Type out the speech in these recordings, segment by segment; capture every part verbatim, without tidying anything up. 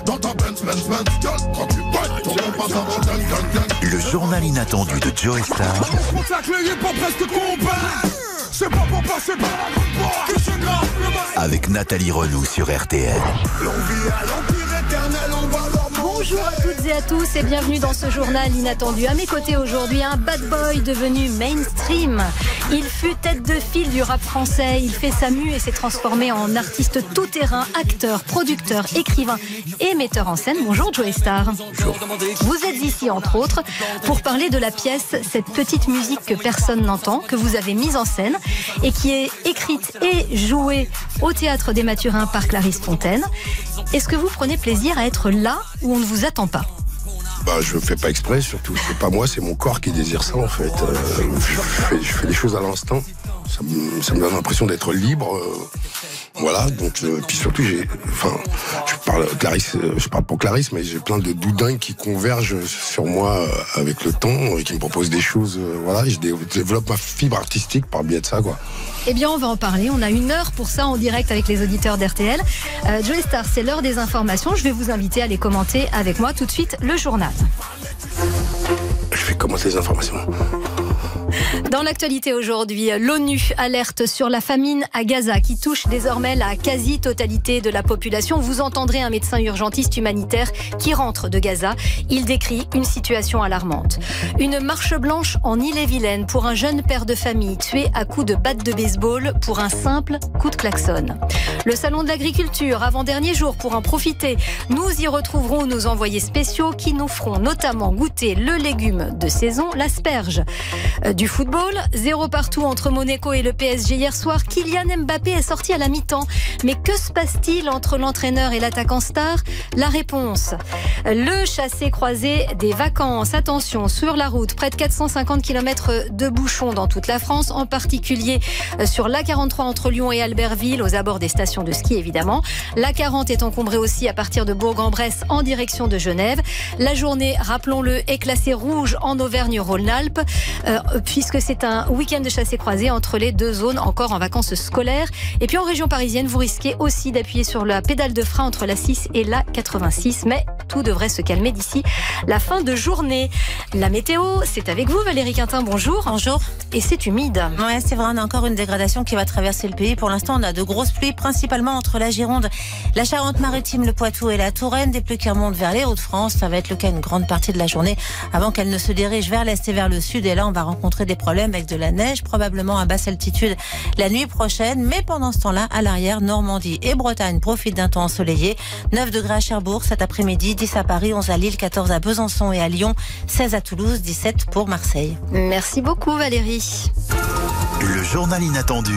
dans ta Benz, Benz, Benz, girl. Quand tu boites, ton bon passe avant gang, gang, gang. Le journal inattendu de Joey Star. C'est pas pour passer par la grande porte que je grave le mal. Avec Nathalie Renaud sur R T L. L'envie à l'empire éternel, on va leur Bonjour à toutes et à tous et bienvenue dans ce journal inattendu. À mes côtés aujourd'hui, un bad boy devenu mainstream. Il fut tête de file du rap français. Il fait sa mue et s'est transformé en artiste tout-terrain, acteur, producteur, écrivain et metteur en scène. Bonjour Joey Star. Bonjour. Vous êtes ici entre autres pour parler de la pièce Cette petite musique que personne n'entend, que vous avez mise en scène et qui est écrite et jouée au Théâtre des Mathurins par Clarisse Fontaine. Est-ce que vous prenez plaisir à être là où on ne vous attend pas ? Bah, je fais pas exprès, surtout. C'est pas moi, c'est mon corps qui désire ça, en fait. Euh, je, fais, je fais les choses à l'instant. Ça me, ça me donne l'impression d'être libre. Euh, voilà, donc, euh, puis surtout, j'ai, enfin, je parle, Clarisse, je parle pour Clarisse, mais j'ai plein de doudins qui convergent sur moi euh, avec le temps et qui me proposent des choses. Euh, voilà, et je développe ma fibre artistique par biais de ça, quoi. Eh bien, on va en parler. On a une heure pour ça en direct avec les auditeurs d'R T L. Euh, Joey Star, c'est l'heure des informations. Je vais vous inviter à les commenter avec moi. Tout de suite, le journal. Je vais commenter les informations. Dans l'actualité aujourd'hui, l'ONU alerte sur la famine à Gaza qui touche désormais la quasi-totalité de la population. Vous entendrez un médecin urgentiste humanitaire qui rentre de Gaza. Il décrit une situation alarmante. Une marche blanche en Ille-et-Vilaine pour un jeune père de famille tué à coups de batte de baseball pour un simple coup de klaxon. Le salon de l'agriculture, avant-dernier jour pour en profiter. Nous y retrouverons nos envoyés spéciaux qui nous feront notamment goûter le légume de saison, l'asperge. Du football, zéro partout entre Monaco et le P S G hier soir. Kylian Mbappé est sorti à la mi-temps. Mais que se passe-t-il entre l'entraîneur et l'attaquant star ? La réponse. Le chassé-croisé des vacances. Attention, sur la route, près de quatre cent cinquante kilomètres de bouchons dans toute la France, en particulier sur l'A quarante-trois entre Lyon et Albertville, aux abords des stations de ski évidemment. L'A quarante est encombrée aussi à partir de Bourg-en-Bresse en direction de Genève. La journée, rappelons-le, est classée rouge en Auvergne-Rhône-Alpes, euh, puisque c'est un week-end de chassé-croisé entre les deux zones encore en vacances scolaires. Et puis en région parisienne, vous risquez aussi d'appuyer sur la pédale de frein entre la six et la quatre-vingt-six, mais tout devrait se calmer d'ici la fin de journée. La météo, c'est avec vous Valérie Quintin, bonjour. Bonjour. Et c'est humide. Ouais, c'est vrai, on a encore une dégradation qui va traverser le pays. Pour l'instant, on a de grosses pluies, principalement entre la Gironde, la Charente-Maritime, le Poitou et la Touraine. Des pluies qui remontent vers les Hauts-de-France. Ça va être le cas une grande partie de la journée avant qu'elle ne se dirige vers l'est et vers le sud. Et là, on va rencontrer des problèmes avec de la neige, probablement à basse altitude la nuit prochaine. Mais pendant ce temps-là, à l'arrière, Normandie et Bretagne profitent d'un temps ensoleillé. neuf degrés à Cherbourg cet après-midi, dix à Paris, onze à Lille, quatorze à Besançon et à Lyon, seize à Toulouse, dix-sept pour Marseille. Merci beaucoup Valérie. Le journal inattendu.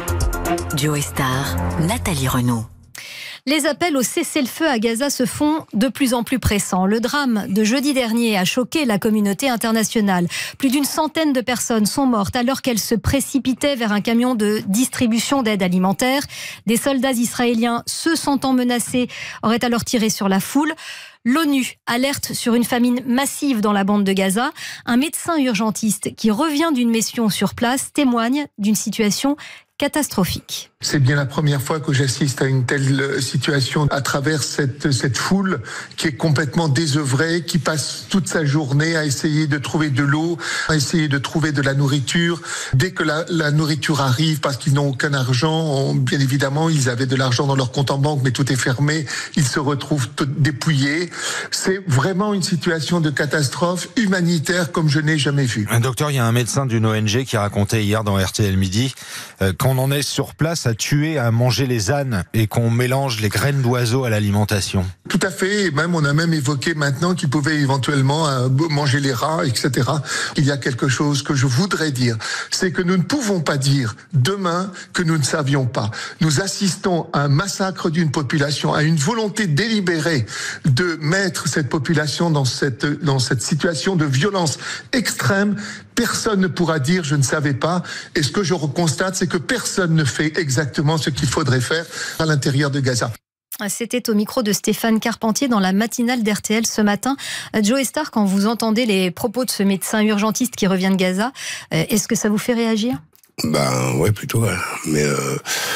Joey Star, Nathalie Renaud. Les appels au cessez-le-feu à Gaza se font de plus en plus pressants. Le drame de jeudi dernier a choqué la communauté internationale. Plus d'une centaine de personnes sont mortes alors qu'elles se précipitaient vers un camion de distribution d'aide alimentaire. Des soldats israéliens, se sentant menacés, auraient alors tiré sur la foule. L'ONU alerte sur une famine massive dans la bande de Gaza. Un médecin urgentiste qui revient d'une mission sur place témoigne d'une situation catastrophique. C'est bien la première fois que j'assiste à une telle situation à travers cette, cette foule qui est complètement désœuvrée, qui passe toute sa journée à essayer de trouver de l'eau, à essayer de trouver de la nourriture. Dès que la, la nourriture arrive, parce qu'ils n'ont aucun argent, on, bien évidemment, ils avaient de l'argent dans leur compte en banque, mais tout est fermé, ils se retrouvent dépouillés. C'est vraiment une situation de catastrophe humanitaire comme je n'ai jamais vu. Un docteur, il y a un médecin d'une O N G qui racontait hier dans R T L Midi euh, qu'on en est sur place à tuer, à manger les ânes et qu'on mélange les graines d'oiseaux à l'alimentation. Tout à fait, et même on a même évoqué maintenant qu'ils pouvaient éventuellement euh, manger les rats, et cetera. Il y a quelque chose que je voudrais dire, c'est que nous ne pouvons pas dire demain que nous ne savions pas. Nous assistons à un massacre d'une population, à une volonté délibérée de mettre cette population dans cette, dans cette situation de violence extrême. Personne ne pourra dire « je ne savais pas ». Et ce que je constate, c'est que personne ne fait exactement ce qu'il faudrait faire à l'intérieur de Gaza. C'était au micro de Stéphane Carpentier dans la matinale d'R T L ce matin. Joey Star, quand vous entendez les propos de ce médecin urgentiste qui revient de Gaza, est-ce que ça vous fait réagir ? Ben ouais, plutôt, ouais. Mais... Euh...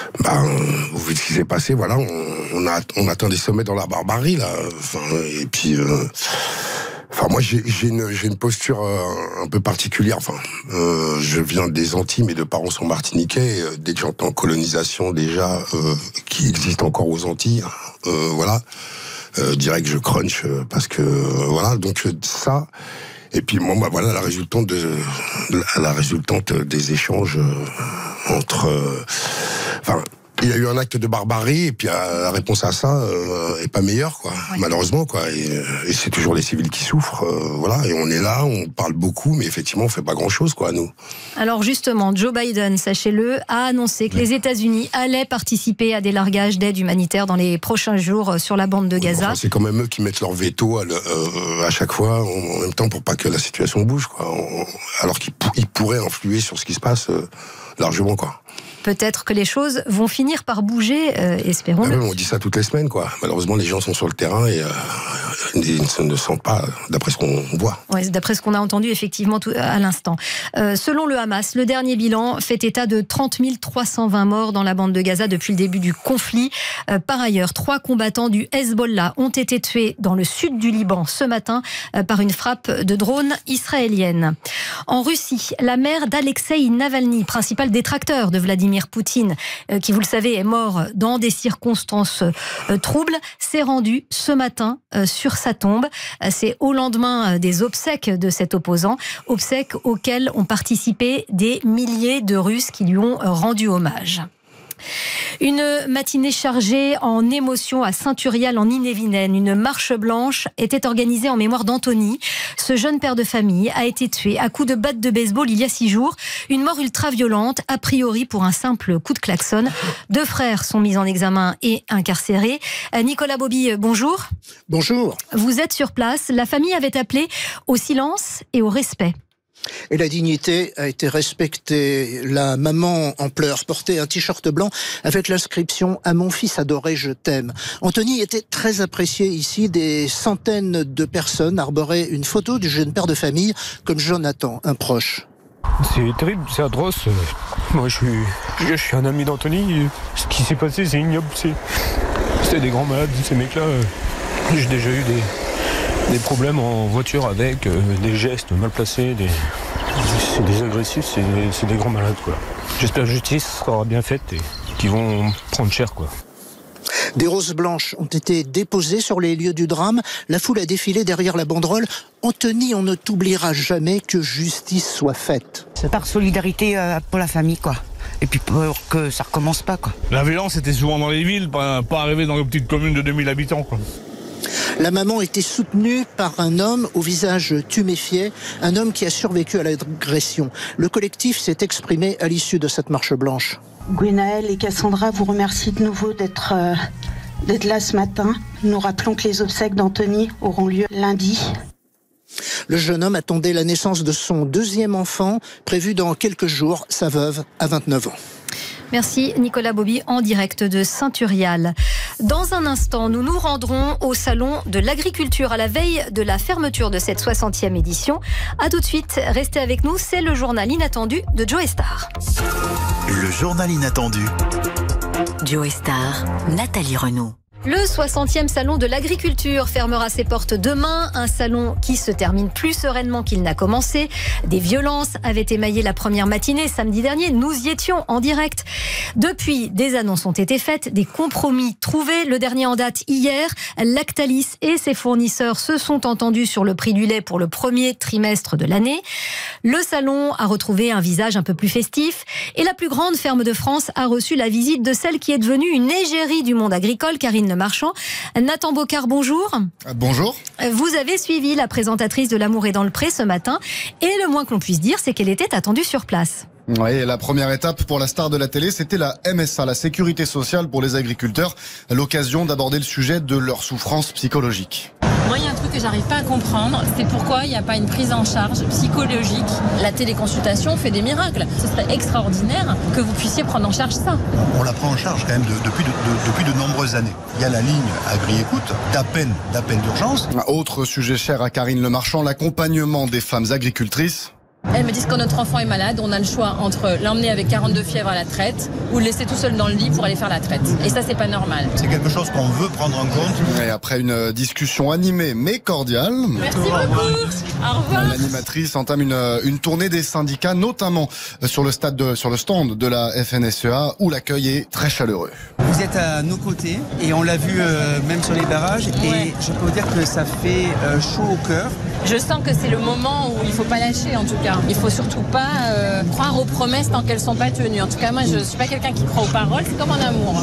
Ben, vous voyez ce qui s'est passé, voilà, on, on, a, on atteint des sommets dans la barbarie, là. Enfin, et puis... Euh, Enfin, moi, j'ai, j'ai, une, j'ai une posture euh, un peu particulière. Enfin, euh, je viens des Antilles, mes deux parents sont martiniquais. Euh, dès que j'entends colonisation déjà, euh, qui existe encore aux Antilles, euh, voilà, euh, direct je crunch euh, parce que euh, voilà. Donc ça. Et puis moi, bah, voilà, la résultante de la résultante des échanges euh, entre. Euh, enfin. Il y a eu un acte de barbarie et puis euh, la réponse à ça euh, est pas meilleure, quoi. Ouais. Malheureusement, quoi. Et, et c'est toujours les civils qui souffrent, euh, voilà. Et on est là, on parle beaucoup, mais effectivement, on fait pas grand-chose, quoi, nous. Alors justement, Joe Biden, sachez-le, a annoncé que ouais. les États-Unis allaient participer à des largages d'aide humanitaire dans les prochains jours sur la bande de Gaza. Enfin, c'est quand même eux qui mettent leur veto à, le, euh, à chaque fois, en même temps, pour pas que la situation bouge, quoi. On, alors qu'ils ils pourraient influer sur ce qui se passe euh, largement, quoi. Peut-être que les choses vont finir par bouger, euh, espérons-le. Ah oui, on dit ça toutes les semaines, quoi. Malheureusement, les gens sont sur le terrain et, euh, ils ne sentent pas, d'après ce qu'on voit. Oui, d'après ce qu'on a entendu, effectivement, tout, à l'instant. Euh, selon le Hamas, le dernier bilan fait état de trente mille trois cent vingt morts dans la bande de Gaza depuis le début du conflit. Euh, par ailleurs, trois combattants du Hezbollah ont été tués dans le sud du Liban ce matin euh, par une frappe de drone israélienne. En Russie, la mère d'Alexeï Navalny, principal détracteur de Vladimir Poutine, euh, qui, vous le savez, est mort dans des circonstances euh, troubles, s'est rendue ce matin euh, sur sa tombe. Euh, c'est au lendemain euh, des obsèques de cet opposant, obsèques auxquelles ont participé des milliers de Russes qui lui ont euh, rendu hommage. Une matinée chargée en émotions à Saint-Turial en Ille-et-Vilaine. Une marche blanche était organisée en mémoire d'Anthony. Ce jeune père de famille a été tué à coups de batte de baseball il y a six jours. Une mort ultra violente, a priori pour un simple coup de klaxon. Deux frères sont mis en examen et incarcérés. Nicolas Bobby, bonjour. Bonjour. Vous êtes sur place. La famille avait appelé au silence et au respect. Et la dignité a été respectée. La maman en pleurs portait un t-shirt blanc avec l'inscription « À mon fils adoré, je t'aime ». Anthony était très apprécié ici. Des centaines de personnes arboraient une photo du jeune père de famille comme Jonathan, un proche. C'est terrible, c'est atroce. Moi, je suis, je suis un ami d'Anthony. Ce qui s'est passé, c'est ignoble. C'est, c'est des grands malades, ces mecs-là. J'ai déjà eu des... des problèmes en voiture avec, euh, des gestes mal placés, des, c'est des agressifs, c'est des, c'est des grands malades, quoi. J'espère que la justice sera bien faite et qu'ils vont prendre cher, quoi. Des roses blanches ont été déposées sur les lieux du drame. La foule a défilé derrière la banderole. Anthony, on ne t'oubliera jamais, que justice soit faite. C'est par solidarité pour la famille, quoi. Et puis pour que ça recommence pas, quoi. La violence était souvent dans les villes, pas, pas arriver dans les petites communes de deux mille habitants, quoi. La maman était soutenue par un homme au visage tuméfié, un homme qui a survécu à l'agression. Le collectif s'est exprimé à l'issue de cette marche blanche. Gwenaël et Cassandra vous remercient de nouveau d'être, euh, d'être là ce matin. Nous rappelons que les obsèques d'Anthony auront lieu lundi. Le jeune homme attendait la naissance de son deuxième enfant, prévu dans quelques jours. Sa veuve a vingt-neuf ans. Merci Nicolas Bobby en direct de Saint-Turial. Dans un instant, nous nous rendrons au Salon de l'Agriculture à la veille de la fermeture de cette soixantième édition. A tout de suite, restez avec nous, c'est le journal inattendu de Joe Star. Le journal inattendu. Joe Star, Nathalie Renaud. Le soixantième salon de l'agriculture fermera ses portes demain. Un salon qui se termine plus sereinement qu'il n'a commencé. Des violences avaient émaillé la première matinée samedi dernier. Nous y étions en direct. Depuis, des annonces ont été faites, des compromis trouvés. Le dernier en date hier, Lactalis et ses fournisseurs se sont entendus sur le prix du lait pour le premier trimestre de l'année. Le salon a retrouvé un visage un peu plus festif. Et la plus grande ferme de France a reçu la visite de celle qui est devenue une égérie du monde agricole, Karine Le Marchand. Nathan Bocard, bonjour. Bonjour. Vous avez suivi la présentatrice de L'amour est dans le pré ce matin et le moins que l'on puisse dire, c'est qu'elle était attendue sur place. Oui, et la première étape pour la star de la télé, c'était la M S A, la sécurité sociale pour les agriculteurs, l'occasion d'aborder le sujet de leur souffrance psychologique. Moi, il y a un truc que j'arrive pas à comprendre, c'est pourquoi il n'y a pas une prise en charge psychologique. La téléconsultation fait des miracles. Ce serait extraordinaire que vous puissiez prendre en charge ça. On la prend en charge quand même de, depuis, de, de, depuis de nombreuses années. Il y a la ligne Agri-Écoute, d'appel, d'appel d'urgence. Autre sujet cher à Karine Le Marchand, l'accompagnement des femmes agricultrices. Elles me disent que quand notre enfant est malade, on a le choix entre l'emmener avec quarante-deux fièvres à la traite ou le laisser tout seul dans le lit pour aller faire la traite. Et ça, c'est pas normal. C'est quelque chose qu'on veut prendre en compte. Et après une discussion animée mais cordiale, merci beaucoup. Au revoir. L'animatrice entame une, une tournée des syndicats, notamment sur le stade, de, sur le stand de la F N S E A, où l'accueil est très chaleureux. Vous êtes à nos côtés et on l'a vu euh, même sur les barrages. Ouais. Et je peux vous dire que ça fait euh, chaud au cœur. Je sens que c'est le moment où il ne faut pas lâcher, en tout cas. Il ne faut surtout pas euh, croire aux promesses tant qu'elles ne sont pas tenues. En tout cas, moi, je ne suis pas quelqu'un qui croit aux paroles, c'est comme en amour.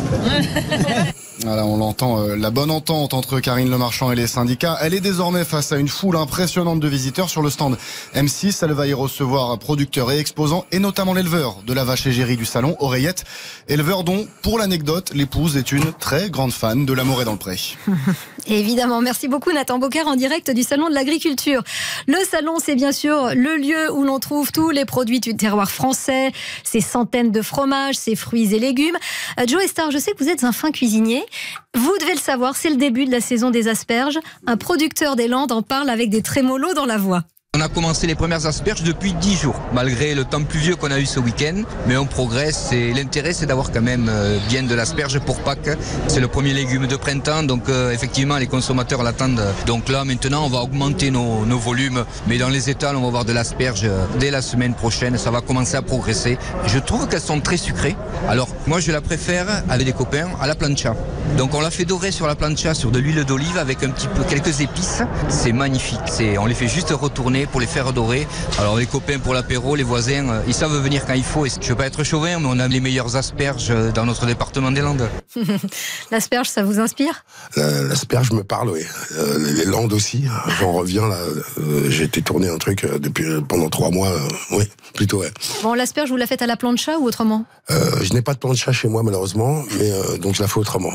Voilà, on l'entend, euh, la bonne entente entre Karine Le Marchand et les syndicats. Elle est désormais face à une foule impressionnante de visiteurs sur le stand M six. Elle va y recevoir producteurs et exposants, et notamment l'éleveur de la vache égérie du salon, Oreillette. Éleveur dont, pour l'anecdote, l'épouse est une très grande fan de l'amour est dans le pré. Et évidemment, merci beaucoup Nathan Beaucaire en direct du Salon de l'Agriculture. Le salon, c'est bien sûr le lieu où l'on trouve tous les produits du terroir français, ces centaines de fromages, ces fruits et légumes. Euh, Joe Star, je sais que vous êtes un fin cuisinier. Vous devez le savoir, c'est le début de la saison des asperges. Un producteur des Landes en parle avec des trémolos dans la voix. On a commencé les premières asperges depuis dix jours, malgré le temps pluvieux qu'on a eu ce week-end. Mais on progresse et l'intérêt, c'est d'avoir quand même bien de l'asperge pour Pâques. C'est le premier légume de printemps, donc euh, effectivement, les consommateurs l'attendent. Donc là, maintenant, on va augmenter nos, nos volumes. Mais dans les étals, on va avoir de l'asperge dès la semaine prochaine. Ça va commencer à progresser. Je trouve qu'elles sont très sucrées. Alors, moi, je la préfère avec des copains à la plancha. Donc, on l'a fait dorer sur la plancha, sur de l'huile d'olive avec un petit peu quelques épices. C'est magnifique. C'est, on les fait juste retourner pour les faire dorer. Alors les copains pour l'apéro, les voisins, euh, ils savent venir quand il faut. Et je ne veux pas être chauvin, mais on a les meilleures asperges dans notre département des Landes. L'asperge, ça vous inspire ? L'asperge me parle, oui. Euh, les Landes aussi. J'en reviens là. Euh, j'ai été tourner un truc euh, depuis euh, pendant trois mois. Euh, oui, plutôt. Ouais. Bon, l'asperge, vous la faites à la plancha ou autrement ? euh, Je n'ai pas de plancha chez moi malheureusement, mais euh, donc je la fais autrement.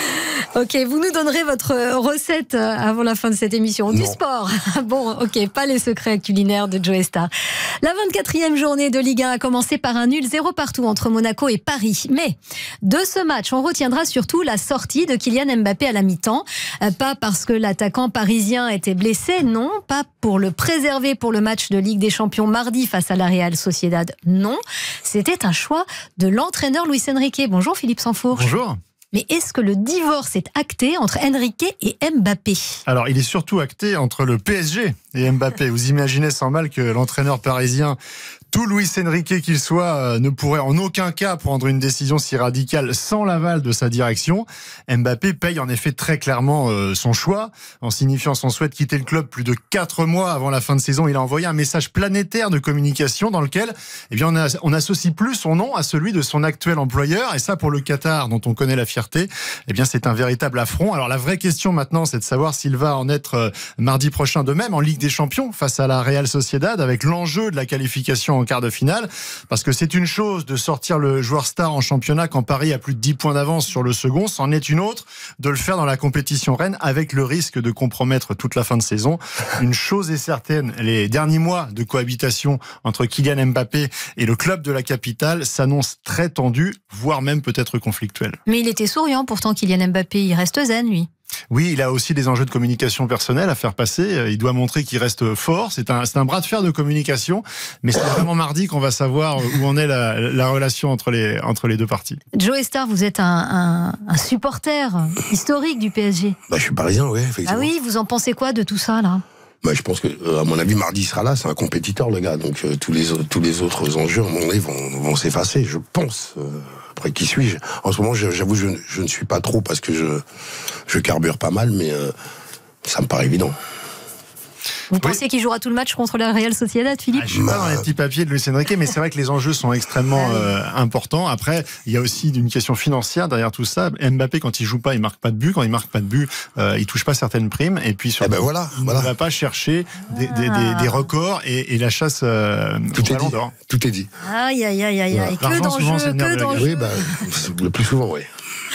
Ok, vous nous donnerez votre recette avant la fin de cette émission. Du non. sport. Bon, ok, pas les secrets culinaires de Joe Star. La vingt-quatrième journée de Ligue un a commencé par un nul zéro partout entre Monaco et Paris. Mais de ce match, on retiendra surtout la sortie de Kylian Mbappé à la mi-temps. Pas parce que l'attaquant parisien était blessé, non. Pas pour le préserver pour le match de Ligue des Champions mardi face à la Real Sociedad, non. C'était un choix de l'entraîneur Luis Enrique. Bonjour Philippe Sansfourche. Bonjour. Mais est-ce que le divorce est acté entre Enrique et Mbappé ? Alors, il est surtout acté entre le P S G et Mbappé. Vous imaginez sans mal que l'entraîneur parisien, tout Luis Enrique qu'il soit, ne pourrait en aucun cas prendre une décision si radicale sans l'aval de sa direction. Mbappé paye en effet très clairement euh, son choix, en signifiant son souhait de quitter le club plus de quatre mois avant la fin de saison. Il a envoyé un message planétaire de communication dans lequel eh bien, on, a, on associe plus son nom à celui de son actuel employeur. Et ça, pour le Qatar, dont on connaît la fierté, eh bien, c'est un véritable affront. Alors la vraie question maintenant, c'est de savoir s'il va en être euh, mardi prochain de même en Ligue des Champions face à la Real Sociedad, avec l'enjeu de la qualification en quart de finale, parce que c'est une chose de sortir le joueur star en championnat quand Paris a plus de dix points d'avance sur le second, c'en est une autre de le faire dans la compétition reine avec le risque de compromettre toute la fin de saison. Une chose est certaine, les derniers mois de cohabitation entre Kylian Mbappé et le club de la capitale s'annoncent très tendus, voire même peut-être conflictuels. Mais il était souriant pourtant, Kylian Mbappé, il reste zen lui. Oui, il a aussi des enjeux de communication personnelle à faire passer. Il doit montrer qu'il reste fort. C'est un, c'est un bras de fer de communication. Mais c'est vraiment mardi qu'on va savoir où en est la, la relation entre les, entre les deux parties. Joe Star, vous êtes un, un, un supporter historique du P S G. Bah, je suis parisien, oui, effectivement. Ah oui, vous en pensez quoi de tout ça, là ? Bah, je pense que, à mon avis, mardi sera là. C'est un compétiteur, le gars. Donc, euh, tous les tous les autres enjeux, à mon avis, vont, vont s'effacer. Je pense. Euh, après, qui suis-je ? En ce moment, j'avoue, je, je ne suis pas trop parce que je je carbure pas mal, mais euh, ça me paraît évident. Vous oui. pensez qu'il jouera tout le match contre la Real Sociedad, Philippe ? ah, Je ne suis pas dans les petits papiers de Luis Enrique, mais c'est vrai que les enjeux sont extrêmement euh, importants. Après, il y a aussi une question financière derrière tout ça. Mbappé, quand il joue pas, il marque pas de but. Quand il marque pas de but, euh, il touche pas certaines primes. Et puis, surtout, eh ben voilà, il voilà. ne va pas chercher des, des, des, des records et, et la chasse euh, tout au est ballon dit. d'or. Tout est dit. Aïe, aïe, aïe, aïe, aïe. Que d'enjeux, que d'enjeux. Oui, bah, le plus souvent, oui.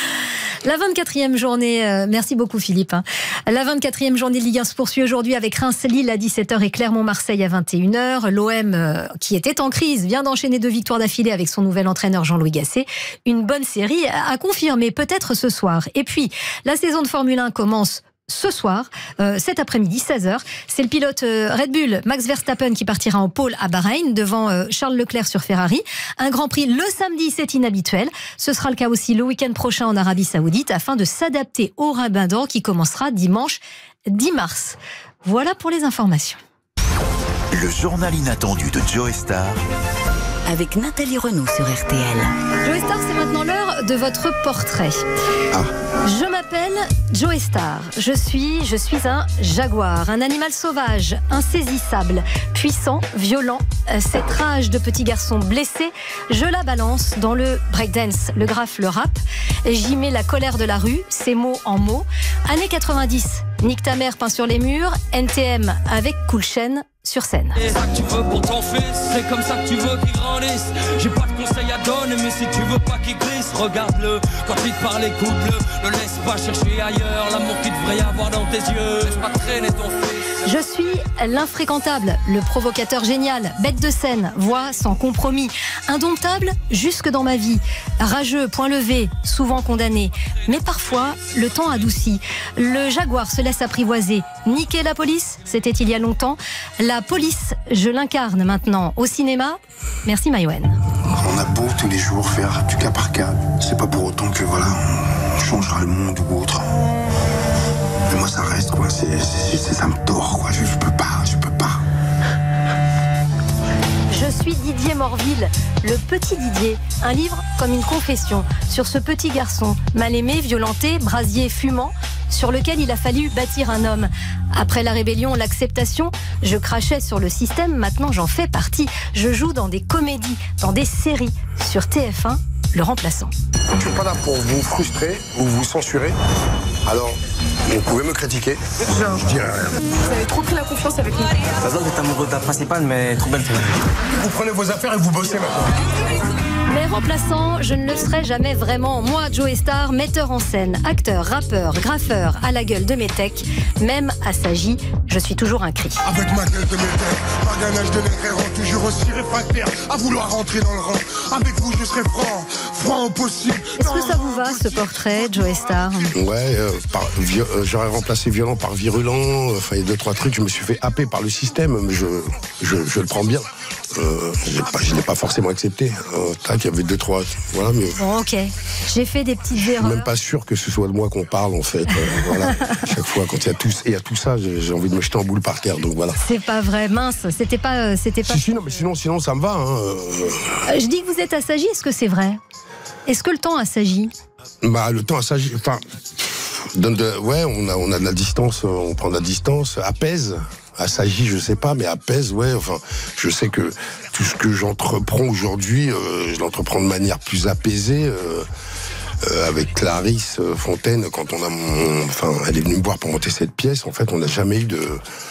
La vingt-quatrième journée, euh, merci beaucoup Philippe. Hein. La vingt-quatrième journée de Ligue un se poursuit aujourd'hui avec Reims-Lille à dix-sept heures et Clermont-Marseille à vingt et une heures. L'O M, euh, qui était en crise, vient d'enchaîner deux victoires d'affilée avec son nouvel entraîneur Jean-Louis Gasset. Une bonne série à confirmer peut-être ce soir. Et puis, la saison de Formule un commence ce soir, euh, cet après-midi, seize heures. C'est le pilote euh, Red Bull, Max Verstappen, qui partira en pôle à Bahreïn devant euh, Charles Leclerc sur Ferrari. Un Grand Prix le samedi, c'est inhabituel. Ce sera le cas aussi le week-end prochain en Arabie Saoudite afin de s'adapter au Ramadan qui commencera dimanche dix mars. Voilà pour les informations. Le journal inattendu de Joe Star. Avec Nathalie Renaud sur R T L. Joe Star, c'est maintenant l'heure de votre portrait. Ah. Je m'appelle Joe Star. Je suis, je suis un jaguar, un animal sauvage, insaisissable, puissant, violent. Cette rage de petit garçon blessé, je la balance dans le breakdance, le graphe, le rap. J'y mets la colère de la rue, ces mots en mots. Années quatre-vingt-dix, nique ta mère peint sur les murs, N T M avec Cool Chain sur scène. C'est ça que tu veux pour ton fils, c'est comme ça que tu veux qu'il grandisse. J'ai pas de conseils à donner, mais si tu veux pas qu'il glisse, regarde-le. Quand il te parle, écoute-le. Ne laisse pas chercher ailleurs l'amour qu'il devrait y avoir dans tes yeux. Laisse pas traîner ton fils. Je suis l'infréquentable, le provocateur génial, bête de scène, voix sans compromis, indomptable jusque dans ma vie, rageux, point levé, souvent condamné, mais parfois le temps adouci. Le jaguar se laisse apprivoiser. Niquer la police, c'était il y a longtemps. La police, je l'incarne maintenant au cinéma. Merci Maïwen. On a beau tous les jours faire du cas par cas, c'est pas pour autant que voilà, on changera le monde ou autre. Mais moi ça reste quoi, c'est, c'est, c'est ça me tord quoi, je, je peux pas, je peux pas. Je suis Didier Morville, le petit Didier, un livre comme une confession sur ce petit garçon, mal aimé, violenté, brasier fumant, sur lequel il a fallu bâtir un homme. Après la rébellion, l'acceptation, je crachais sur le système, maintenant j'en fais partie. Je joue dans des comédies, dans des séries, sur T F un, Le Remplaçant. Je suis pas là pour vous frustrer ou vous censurer. Alors, vous pouvez me critiquer. Je dirai rien. Vous avez trop pris la confiance avec nous. T'as besoin d'être amoureux de ta principale, mais trop belle. Vous prenez vos affaires et vous bossez maintenant. Mais remplaçant, je ne le serai jamais vraiment. Moi, Joe Star, metteur en scène, acteur, rappeur, graffeur, à la gueule de métèque, même à Sagi, je suis toujours un cri. Avec ma gueule de métèque, pas ganache de l'érérant, toujours aussi réfractaire à vouloir rentrer dans le rang. Avec vous, je serai franc, franc au possible. Est-ce que ça vous va, ce portrait, Joe Star? Ouais, euh, par, vi- euh, j'aurais remplacé violent par virulent. Enfin, il y a deux, trois trucs, je me suis fait happer par le système, mais je, je, je le prends bien. Euh, je ne l'ai pas forcément accepté. Euh, tac, il y avait deux, trois. Voilà, mais. Bon, ok. J'ai fait des petites erreurs. Je suis même pas sûr que ce soit de moi qu'on parle, en fait. Euh, voilà. Chaque fois, quand il y a tout, et y a tout ça, j'ai, j'ai envie de me jeter en boule par terre. Donc voilà. C'est pas vrai, mince. C'était pas. C'était pas. Si, si, non, mais sinon, sinon, ça me va. Hein. Euh, je dis que vous êtes à Sagi. Est-ce que c'est vrai? Est-ce que le temps a Sagi? Bah, le temps a Sagi. Enfin, donne de, ouais, on a, on a de la distance. On prend de la distance. Apaise. À Sagi, je sais pas, mais à Pèse, ouais. Enfin, je sais que tout ce que j'entreprends aujourd'hui, euh, je l'entreprends de manière plus apaisée. Euh, euh, avec Clarisse Fontaine, quand on a, mon, enfin, elle est venue me voir pour monter cette pièce. En fait, on n'a jamais eu de,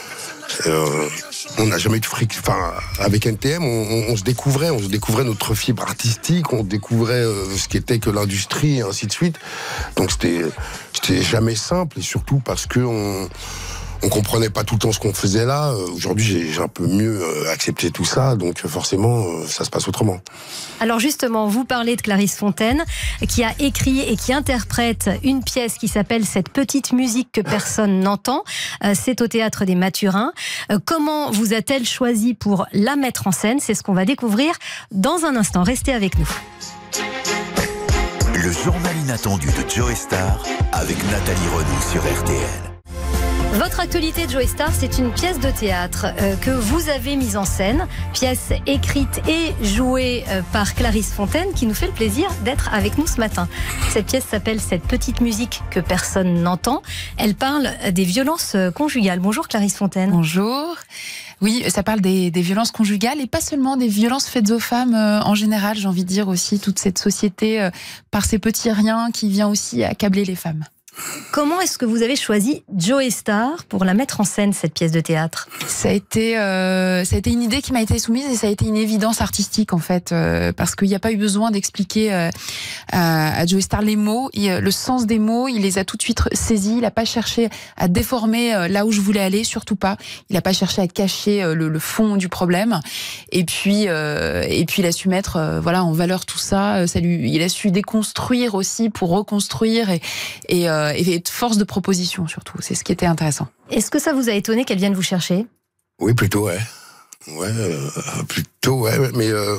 euh, on n'a jamais eu de fric. Enfin, avec N T M, on, on, on se découvrait, on se découvrait notre fibre artistique, on découvrait euh, ce qu'était que l'industrie et ainsi de suite. Donc c'était, c'était jamais simple, et surtout parce que on On comprenait pas tout le temps ce qu'on faisait là. Aujourd'hui, j'ai, j'ai un peu mieux accepté tout ça, donc forcément, ça se passe autrement. Alors justement, vous parlez de Clarisse Fontaine, qui a écrit et qui interprète une pièce qui s'appelle « Cette petite musique que personne n'entend ». C'est au Théâtre des Mathurins. Comment vous a-t-elle choisi pour la mettre en scène? C'est ce qu'on va découvrir dans un instant. Restez avec nous. Le journal inattendu de Joe Star avec Nathalie Renaud sur R T L. Votre actualité de Joe Star, c'est une pièce de théâtre euh, que vous avez mise en scène, pièce écrite et jouée euh, par Clarisse Fontaine, qui nous fait le plaisir d'être avec nous ce matin. Cette pièce s'appelle « Cette petite musique que personne n'entend ». Elle parle des violences conjugales. Bonjour Clarisse Fontaine. Bonjour. Oui, ça parle des, des violences conjugales et pas seulement des violences faites aux femmes euh, en général, j'ai envie de dire aussi toute cette société euh, par ces petits riens qui vient aussi accabler les femmes. Comment est-ce que vous avez choisi Joe Star pour la mettre en scène, cette pièce de théâtre? Ça a été, euh, ça a été une idée qui m'a été soumise et ça a été une évidence artistique en fait, euh, parce qu'il n'y a pas eu besoin d'expliquer euh, à, à Joe Star les mots, et, euh, le sens des mots, il les a tout de suite saisis, il n'a pas cherché à déformer euh, là où je voulais aller, surtout pas. Il n'a pas cherché à cacher euh, le, le fond du problème, et puis, euh, et puis il a su mettre euh, voilà, en valeur tout ça, ça lui, il a su déconstruire aussi pour reconstruire, et, et, euh, euh, et être force de proposition surtout. C'est ce qui était intéressant. Est-ce que ça vous a étonné qu'elle vienne vous chercher? Oui, plutôt, ouais. Ouais, euh, plutôt, ouais, mais euh,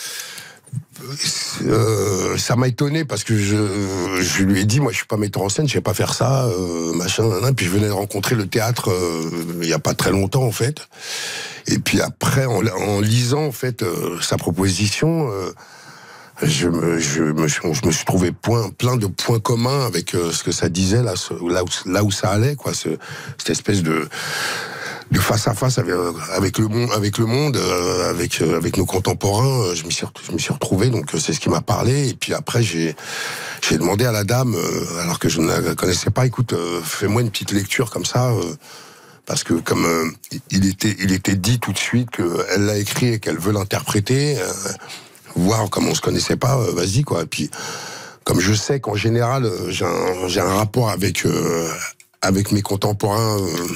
euh, ça m'a étonné parce que je, je lui ai dit, moi, je suis pas metteur en scène, je sais pas faire ça, euh, machin, nan, nan. Puis je venais de rencontrer le théâtre euh, il y a pas très longtemps, en fait. Et puis après, en, en lisant, en fait, euh, sa proposition, euh, je me, je me, je me suis trouvé point, plein de points communs avec euh, ce que ça disait là, ce, là, où, là où ça allait, quoi, ce, cette espèce de de face à face avec, avec le monde, avec le monde, euh, avec euh, avec nos contemporains. Euh, je me suis je me suis retrouvé, donc euh, c'est ce qui m'a parlé. Et puis après j'ai j'ai demandé à la dame, euh, alors que je ne la connaissais pas, écoute, euh, fais-moi une petite lecture comme ça, euh, parce que comme euh, il était il était dit tout de suite qu'elle l'a écrit et qu'elle veut l'interpréter, euh, voir comme on se connaissait pas, euh, vas-y quoi. Et puis comme je sais qu'en général euh, j'ai un j'ai un rapport avec euh, avec mes contemporains euh,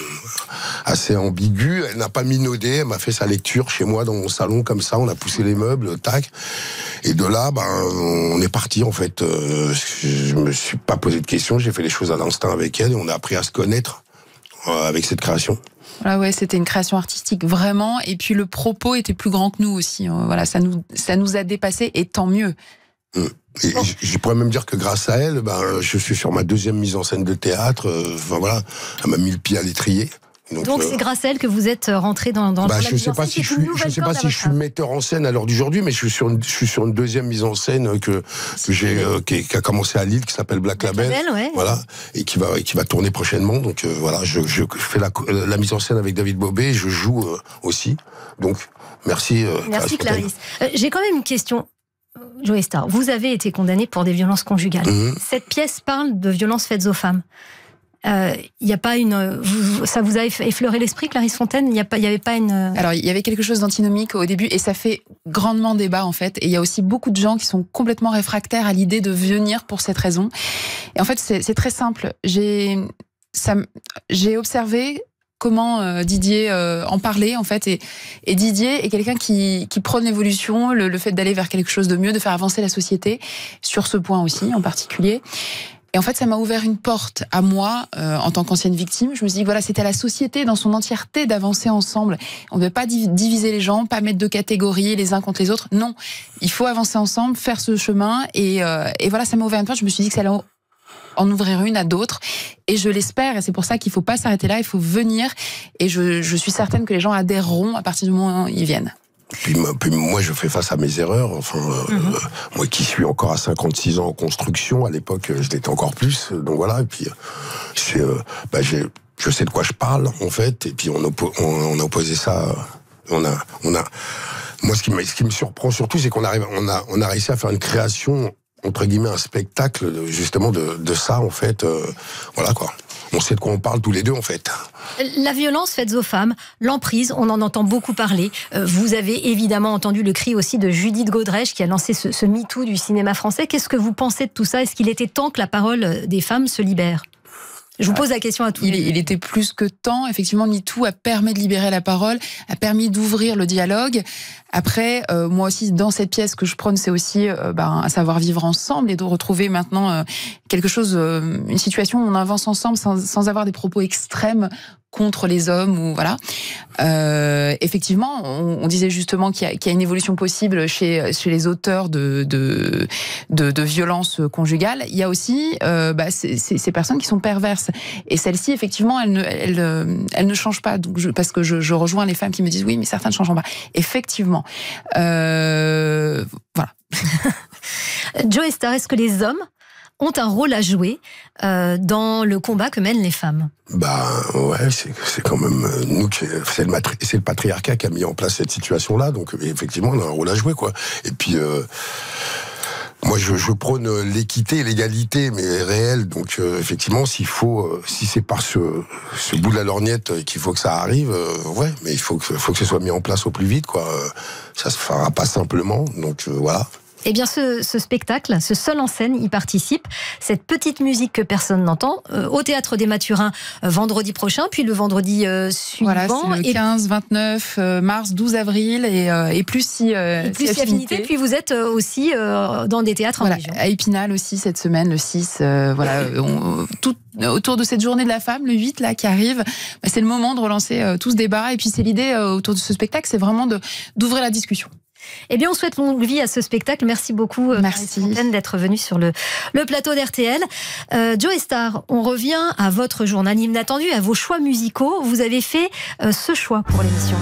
assez ambigu, elle n'a pas minaudé, elle m'a fait sa lecture chez moi dans mon salon comme ça, on a poussé les meubles, tac, et de là, ben, on est parti en fait. Euh, je me suis pas posé de questions, j'ai fait les choses à l'instinct avec elle et on a appris à se connaître euh, avec cette création. Voilà, ouais, c'était une création artistique vraiment, et puis le propos était plus grand que nous aussi. Voilà, ça nous ça nous a dépassé et tant mieux. Mmh. Et bon. je, je pourrais même dire que grâce à elle, ben, je suis sur ma deuxième mise en scène de théâtre. Euh, enfin voilà, elle m'a mis le pied à l'étrier. Donc, Donc euh, c'est grâce à elle que vous êtes rentré dans, dans bah, la je sais pas si je suis, je sais pas si je suis metteur en scène à l'heure d'aujourd'hui, mais je suis sur une, je suis sur une deuxième mise en scène que, que j'ai, euh, qui, qui a commencé à Lille, qui s'appelle Black, Black Label, Label ouais. Voilà, et qui va, et qui va tourner prochainement. Donc euh, voilà, je, je fais la, la mise en scène avec David Bobet, et je joue euh, aussi. Donc merci. Euh, merci Clarisse. Euh, j'ai quand même une question. Joey Starr, vous avez été condamné pour des violences conjugales. Mmh. Cette pièce parle de violences faites aux femmes. Il euh, y a pas une, vous, ça vous a effleuré l'esprit, Clarisse Fontaine? Il y a pas, il y avait pas une. Alors il y avait quelque chose d'antinomique au début et ça fait grandement débat en fait. Et il y a aussi beaucoup de gens qui sont complètement réfractaires à l'idée de venir pour cette raison. Et en fait c'est très simple. J'ai, ça, j'ai observé comment euh, Didier euh, en parlait en fait, et, et Didier est quelqu'un qui, qui prône l'évolution, le, le fait d'aller vers quelque chose de mieux, de faire avancer la société sur ce point aussi en particulier. Et en fait, ça m'a ouvert une porte à moi, euh, en tant qu'ancienne victime. Je me suis dit, voilà, c'était à la société dans son entièreté d'avancer ensemble. On ne veut pas diviser les gens, pas mettre de catégories les uns contre les autres. Non, il faut avancer ensemble, faire ce chemin. Et, euh, et voilà, ça m'a ouvert une porte. Je me suis dit que ça allait en ouvrir une à d'autres. Et je l'espère. Et c'est pour ça qu'il ne faut pas s'arrêter là. Il faut venir. Et je, je suis certaine que les gens adhéreront à partir du moment où ils viennent. Puis, puis moi, je fais face à mes erreurs. Enfin, euh, mmh. moi qui suis encore à cinquante-six ans en construction, à l'époque, je l'étais encore plus. Donc voilà. Et puis, c'est, euh, bah, j'ai, je sais de quoi je parle, en fait. Et puis, on, oppo- on, on a opposé ça. On a, on a. Moi, ce qui me, ce qui me surprend surtout, c'est qu'on arrive, on a, on a réussi à faire une création, entre guillemets, un spectacle, justement, de, de ça, en fait. Euh, voilà, quoi. On sait de quoi on parle tous les deux, en fait. La violence faite aux femmes, l'emprise, on en entend beaucoup parler. Euh, vous avez évidemment entendu le cri aussi de Judith Godrèche qui a lancé ce, ce MeToo du cinéma français. Qu'est-ce que vous pensez de tout ça? Est-ce qu'il était temps que la parole des femmes se libère? Je vous pose la question à tous. Il, il était plus que temps. Effectivement, MeToo a permis de libérer la parole, a permis d'ouvrir le dialogue. Après, euh, moi aussi, dans cette pièce que je prône, c'est aussi euh, ben, à savoir vivre ensemble et de retrouver maintenant euh, quelque chose, euh, une situation où on avance ensemble sans, sans avoir des propos extrêmes contre les hommes ou voilà. Euh, effectivement, on, on disait justement qu'il y, qu'il y a une évolution possible chez chez les auteurs de de de, de violences conjugales. Il y a aussi euh, bah, ces, ces personnes qui sont perverses et celles-ci effectivement elles ne elles, elles ne changent pas. Donc je, parce que je, je rejoins les femmes qui me disent oui mais certaines ne changeront pas. Effectivement, euh, voilà. Joey Starr, est-ce que les hommes ont un rôle à jouer euh, dans le combat que mènent les femmes? Bah ouais, c'est, c'est quand même euh, nous qui c'est le, matri- c'est le patriarcat qui a mis en place cette situation-là, donc effectivement on a un rôle à jouer quoi. Et puis euh, moi je, je prône l'équité, l'égalité, mais réelle. Donc euh, effectivement s'il faut, euh, si c'est par ce, ce bout de la lorgnette qu'il faut que ça arrive, euh, ouais, mais il faut que, faut que ce soit mis en place au plus vite quoi. Euh, ça se fera pas simplement, donc euh, voilà. Eh bien, ce, ce spectacle, ce seul en scène, y participe. Cette petite musique que personne n'entend, euh, au Théâtre des Mathurins, euh, vendredi prochain, puis le vendredi euh, suivant. Voilà, c'est le quinze, vingt-neuf mars, douze avril, et, euh, et plus si, euh, et plus si si affinité. Puis vous êtes euh, aussi euh, dans des théâtres voilà, en région. À Épinal aussi, cette semaine, le six. Euh, voilà, on, tout, autour de cette journée de la femme, le huit, là, qui arrive, bah, c'est le moment de relancer euh, tout ce débat. Et puis, c'est l'idée euh, autour de ce spectacle, c'est vraiment de, d'ouvrir la discussion. Eh bien, on souhaite longue vie à ce spectacle. Merci beaucoup, Merci d'être venue sur le, le plateau d'R T L. Euh, Joey Star, on revient à votre journal inattendu, à vos choix musicaux. Vous avez fait euh, ce choix pour l'émission.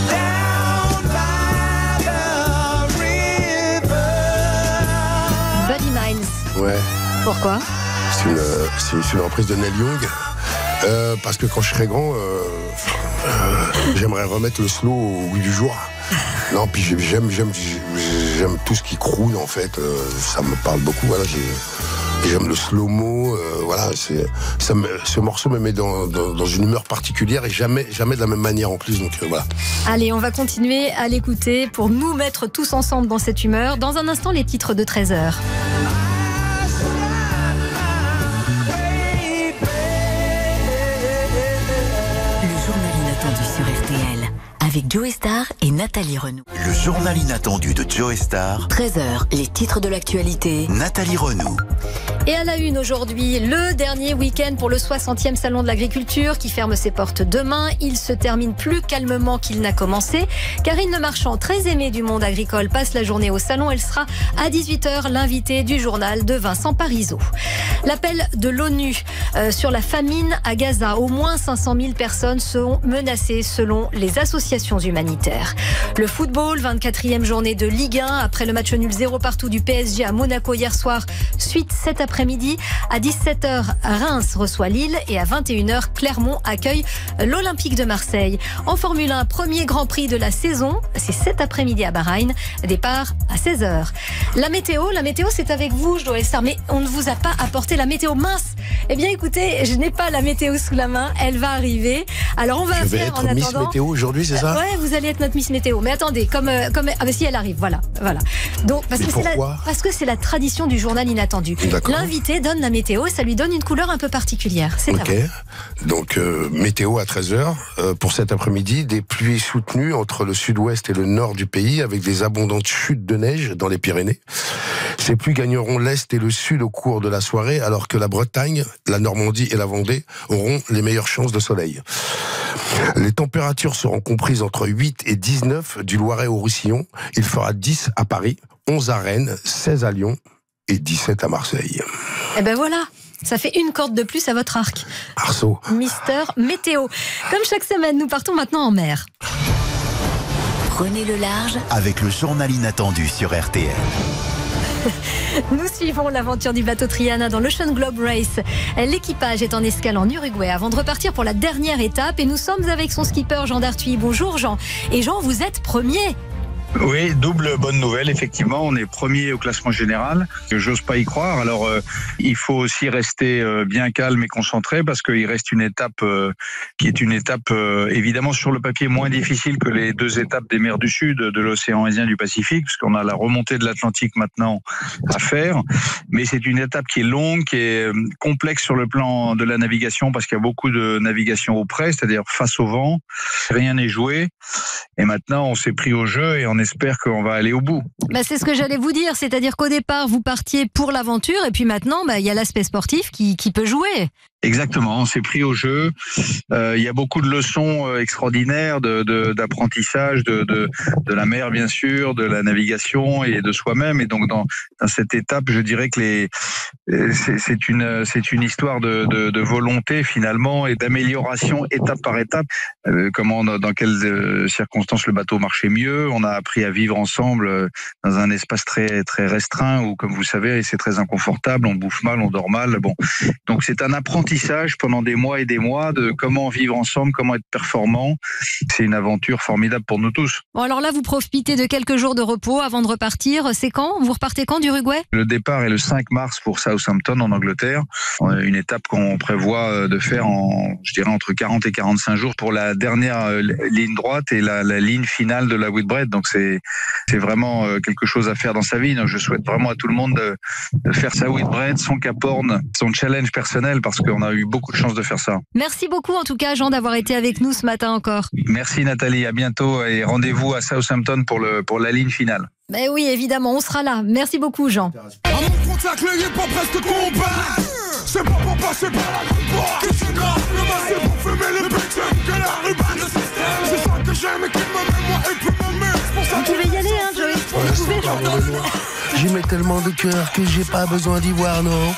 Buddy Miles. Ouais. Pourquoi ? C'est une, c'est, c'est une reprise de Neil Young. Euh, parce que quand je serai grand, euh, euh, j'aimerais remettre le slow au goût du jour. Non, puis j'aime, j'aime, j'aime tout ce qui croule en fait. Euh, ça me parle beaucoup. Voilà, j'ai, j'aime le slow-mo. Euh, voilà, c'est, ça me, ce morceau me met dans, dans, dans une humeur particulière et jamais, jamais de la même manière en plus. Donc euh, voilà. Allez, on va continuer à l'écouter pour nous mettre tous ensemble dans cette humeur. Dans un instant, les titres de treize heures. Sur R T L, avec Joey Star et Nathalie Renaud. Le journal inattendu de Joey Star. treize heures, les titres de l'actualité. Nathalie Renaud. Et à la une aujourd'hui, le dernier week-end pour le soixantième salon de l'agriculture qui ferme ses portes demain. Il se termine plus calmement qu'il n'a commencé. Karine Le Marchand, très aimée du monde agricole, passe la journée au salon. Elle sera à dix-huit heures l'invitée du journal de Vincent Parisot. L'appel de l'ONU euh, sur la famine à Gaza. Au moins cinq cent mille personnes sont menacées selon les associations humanitaires. Le football, vingt-quatrième journée de Ligue un. Après le match nul zéro partout du P S G à Monaco hier soir. Suite cet après-midi à dix-sept heures, Reims reçoit Lille et à vingt et une heures, Clermont accueille l'Olympique de Marseille. En Formule un, premier Grand Prix de la saison. C'est cet après-midi à Bahreïn. Départ à seize heures. La météo, la météo c'est avec vous, je dois le savoir, mais on ne vous a pas apporté la météo mince. Eh bien écoutez, je n'ai pas la météo sous la main, elle va arriver. Alors on va je vais faire être en Miss attendant. Météo aujourd'hui, c'est ça ? Ouais, vous allez être notre Miss Météo. Mais attendez, comme comme ah ben si elle arrive, voilà, voilà. Donc parce mais que c'est la, parce que c'est la tradition du journal inattendu. D'accord. L'invité donne la météo et ça lui donne une couleur un peu particulière. C'est ok. Donc euh, météo à treize heures euh, pour cet après-midi, des pluies soutenues entre le sud-ouest et le nord du pays avec des abondantes chutes de neige dans les Pyrénées. Ces pluies gagneront l'est et le sud au cours de la soirée, alors que la Bretagne, la Normandie et la Vendée auront les meilleures chances de soleil. Les températures seront comprises entre huit et dix-neuf du Loiret au Roussillon. Il fera dix à Paris, onze à Rennes, seize à Lyon et dix-sept à Marseille. Eh ben voilà, ça fait une corde de plus à votre arc. Arceau. Mister Météo. Comme chaque semaine, nous partons maintenant en mer. Prenez le large avec le journal inattendu sur R T L. Nous suivons l'aventure du bateau Triana dans l'Ocean Globe Race. L'équipage est en escale en Uruguay avant de repartir pour la dernière étape et nous sommes avec son skipper Jean Dartuy. Bonjour Jean. Et Jean, vous êtes premier. Oui, double bonne nouvelle, effectivement, on est premier au classement général. J'ose pas y croire. Alors, euh, il faut aussi rester euh, bien calme et concentré parce qu'il reste une étape euh, qui est une étape euh, évidemment sur le papier moins difficile que les deux étapes des mers du Sud, de l'océan Indien et du Pacifique, parce qu'on a la remontée de l'Atlantique maintenant à faire. Mais c'est une étape qui est longue, qui est complexe sur le plan de la navigation parce qu'il y a beaucoup de navigation au près, c'est-à-dire face au vent. Rien n'est joué. Et maintenant, on s'est pris au jeu et on espère qu'on va aller au bout. Bah, c'est ce que j'allais vous dire, c'est-à-dire qu'au départ, vous partiez pour l'aventure et puis maintenant, bah, il y a l'aspect sportif qui, qui peut jouer. Exactement, on s'est pris au jeu. Euh, il y a beaucoup de leçons euh, extraordinaires de, de, d'apprentissage de, de, de la mer, bien sûr, de la navigation et de soi-même. Et donc, dans, dans cette étape, je dirais que les, c'est, c'est, une, c'est une histoire de, de, de volonté, finalement, et d'amélioration étape par étape. Euh, comment, dans quelles circonstances le bateau marchait mieux. On a appris à vivre ensemble dans un espace très, très restreint où, comme vous savez, c'est très inconfortable. On bouffe mal, on dort mal. Bon. Donc, c'est un apprentissage pendant des mois et des mois de comment vivre ensemble, comment être performant. C'est une aventure formidable pour nous tous. Bon, alors là, vous profitez de quelques jours de repos avant de repartir. C'est quand ? Vous repartez quand d'Uruguay ? Le départ est le cinq mars pour Southampton en Angleterre. Une étape qu'on prévoit de faire en, je dirais, entre quarante et quarante-cinq jours pour la dernière ligne droite et la, la ligne finale de la Whitbread. Donc c'est c'est c'est vraiment quelque chose à faire dans sa vie. Donc, je souhaite vraiment à tout le monde de, de faire sa Whitbread, son Cap Horn, son challenge personnel, parce qu'on a eu beaucoup de chance de faire ça. Merci beaucoup en tout cas, Jean, d'avoir été avec nous ce matin encore. Merci Nathalie, à bientôt et rendez-vous à Southampton pour le pour la ligne finale. Ben oui, évidemment, on sera là. Merci beaucoup, Jean. À mon contact, le hip-hop reste combat. C'est pas pour passer par la coupe que c'est grave. Le bas, c'est pour fumer le putain que la ruban de système. C'est ça que j'aime et qui me met moi et puis mon mec. Vous pouvez y aller, hein, Joey. Vous pouvez, Jean. J'y mets tellement de cœur que j'ai pas besoin d'y voir, non.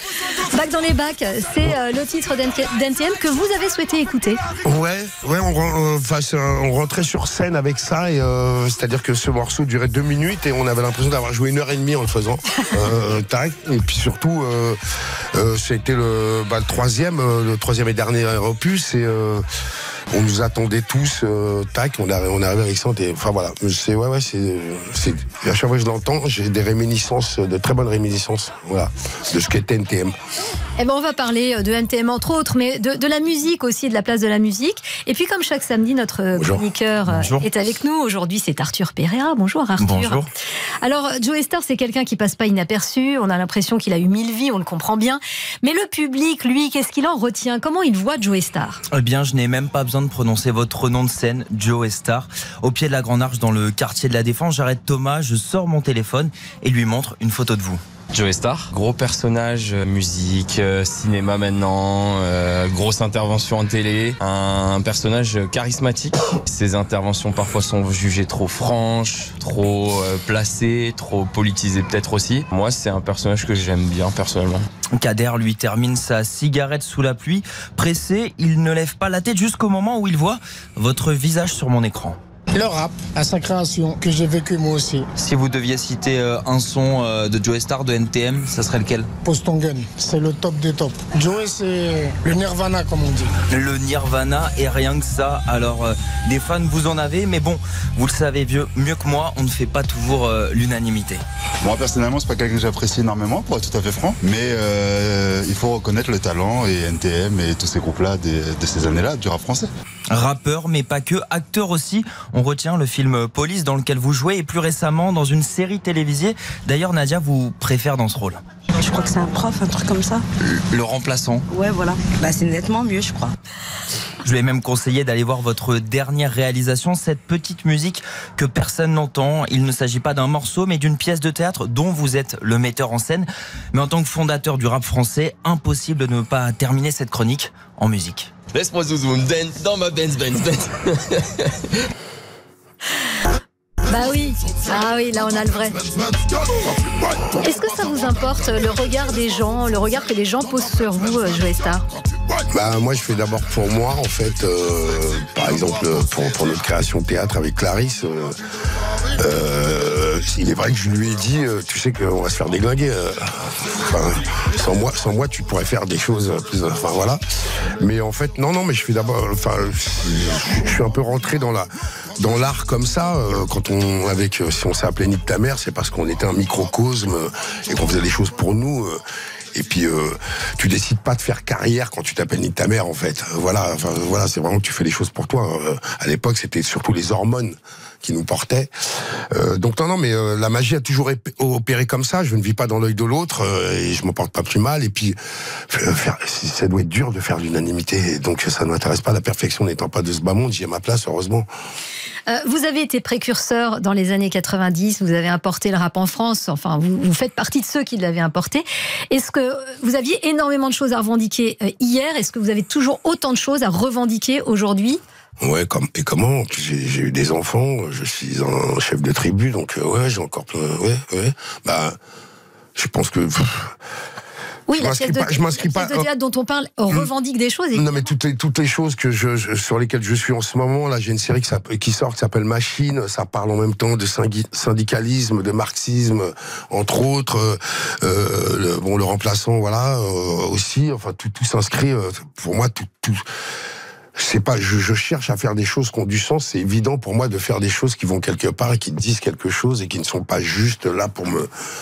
Bac dans les bacs, c'est euh, le titre d'N T M que vous avez souhaité écouter. Ouais, ouais, on, enfin, on rentrait sur scène avec ça, et euh, c'est-à-dire que ce morceau durait deux minutes et on avait l'impression d'avoir joué une heure et demie en le faisant. euh, tac, et puis surtout, euh, euh, c'était le, bah, le troisième, euh, le troisième et dernier opus, et euh, on nous attendait tous, euh, tac, on est on est arrivé avec ça, et, enfin voilà, c'est ouais, ouais, c'est, c'est, à chaque fois que je l'entends, j'ai des réminiscences, de très bonnes réminiscences, voilà, de ce qu'était N T M. Eh ben, on va parler de N T M entre autres, mais de, de la musique aussi, de la place de la musique. Et puis comme chaque samedi, notre chroniqueur est avec nous. Aujourd'hui, c'est Arthur Pereira. Bonjour Arthur. Bonjour. Alors, Joey Starr, c'est quelqu'un qui passe pas inaperçu. On a l'impression qu'il a eu mille vies, on le comprend bien. Mais le public, lui, qu'est-ce qu'il en retient? Comment il voit Joey Starr? Eh bien, je n'ai même pas besoin de prononcer votre nom de scène, Joey Starr. Au pied de la Grande Arche, dans le quartier de la Défense, j'arrête Thomas, je sors mon téléphone et lui montre une photo de vous. Joey Starr, gros personnage, musique, cinéma maintenant, euh, grosse intervention en télé, un personnage charismatique. Ses interventions parfois sont jugées trop franches, trop euh, placées, trop politisées peut-être aussi. Moi, c'est un personnage que j'aime bien personnellement. Kader lui termine sa cigarette sous la pluie. Pressé, il ne lève pas la tête jusqu'au moment où il voit votre visage sur mon écran. Le rap, à sa création, que j'ai vécu moi aussi. Si vous deviez citer euh, un son euh, de Joey Starr de N T M, ça serait lequel? Post ton gun, c'est le top des tops. Joey, c'est le Nirvana, comme on dit. Le Nirvana, et rien que ça. Alors, euh, des fans, vous en avez, mais bon, vous le savez mieux, mieux que moi, on ne fait pas toujours euh, l'unanimité. Moi, personnellement, c'est pas quelqu'un que j'apprécie énormément, pour être tout à fait franc, mais euh, il faut reconnaître le talent et N T M et tous ces groupes-là de, de ces années-là, du rap français. Rappeur, mais pas que, acteur aussi. On retient le film Police dans lequel vous jouez, et plus récemment dans une série télévisée. D'ailleurs, Nadia vous préfère dans ce rôle. Je crois que c'est un prof, un truc comme ça. Le remplaçant. Ouais, voilà. Bah, c'est nettement mieux, je crois. Je lui ai même conseillé d'aller voir votre dernière réalisation, cette petite musique que personne n'entend. Il ne s'agit pas d'un morceau, mais d'une pièce de théâtre dont vous êtes le metteur en scène. Mais en tant que fondateur du rap français, impossible de ne pas terminer cette chronique en musique. Laisse-moi zouzoum, dance dans ma Benz, Benz, Benz. Bah oui, ah oui, là on a le vrai. Est-ce que ça vous importe le regard des gens, le regard que les gens posent sur vous, Joey Starr? Bah, moi je fais d'abord pour moi en fait, euh, par exemple pour, pour notre création de théâtre avec Clarisse, euh, euh, il est vrai que je lui ai dit, euh, tu sais qu'on va se faire déglinguer, euh, enfin, sans moi, sans moi tu pourrais faire des choses plus, enfin voilà, mais en fait non non mais je fais d'abord, enfin je suis un peu rentré dans la dans l'art comme ça, euh, quand on avec euh, si on s'est appelé Nique ta mère, c'est parce qu'on était un microcosme euh, et qu'on faisait des choses pour nous. Euh, Et puis, euh, tu décides pas de faire carrière quand tu t'appelles Nique ta mère, en fait. Voilà, enfin, voilà, c'est vraiment que tu fais les choses pour toi. Euh, à l'époque, c'était surtout les hormones qui nous portaient. Euh, donc non, non, mais euh, la magie a toujours opéré comme ça. Je ne vis pas dans l'œil de l'autre euh, et je me porte pas plus mal. Et puis, euh, faire, ça doit être dur de faire l'unanimité. Donc ça ne m'intéresse pas. La perfection n'étant pas de ce bas monde, j'y ai ma place, heureusement. Euh, vous avez été précurseur dans les années quatre-vingt-dix, vous avez importé le rap en France, enfin vous, vous faites partie de ceux qui l'avaient importé. Est-ce que vous aviez énormément de choses à revendiquer euh, hier? Est-ce que vous avez toujours autant de choses à revendiquer aujourd'hui? Ouais, comme, et comment? J'ai, j'ai eu des enfants, je suis un chef de tribu, donc euh, ouais, j'ai encore plein, ouais, ouais. Bah, je pense que... Pff, oui, je la pièce de, pas, je m'inscris la pièce pas, de théâtre dont on parle revendique des choses. Et... Non, mais toutes les, toutes les choses que je, je, sur lesquelles je suis en ce moment, là, j'ai une série qui, qui sort, qui s'appelle Machine. Ça parle en même temps de syndicalisme, de marxisme, entre autres. Euh, le, bon, le remplaçant, voilà, euh, aussi. Enfin, tout, tout s'inscrit. Euh, pour moi, tout, tout. Je sais pas, je, je cherche à faire des choses qui ont du sens. C'est évident pour moi de faire des choses qui vont quelque part et qui disent quelque chose et qui ne sont pas juste là pour me,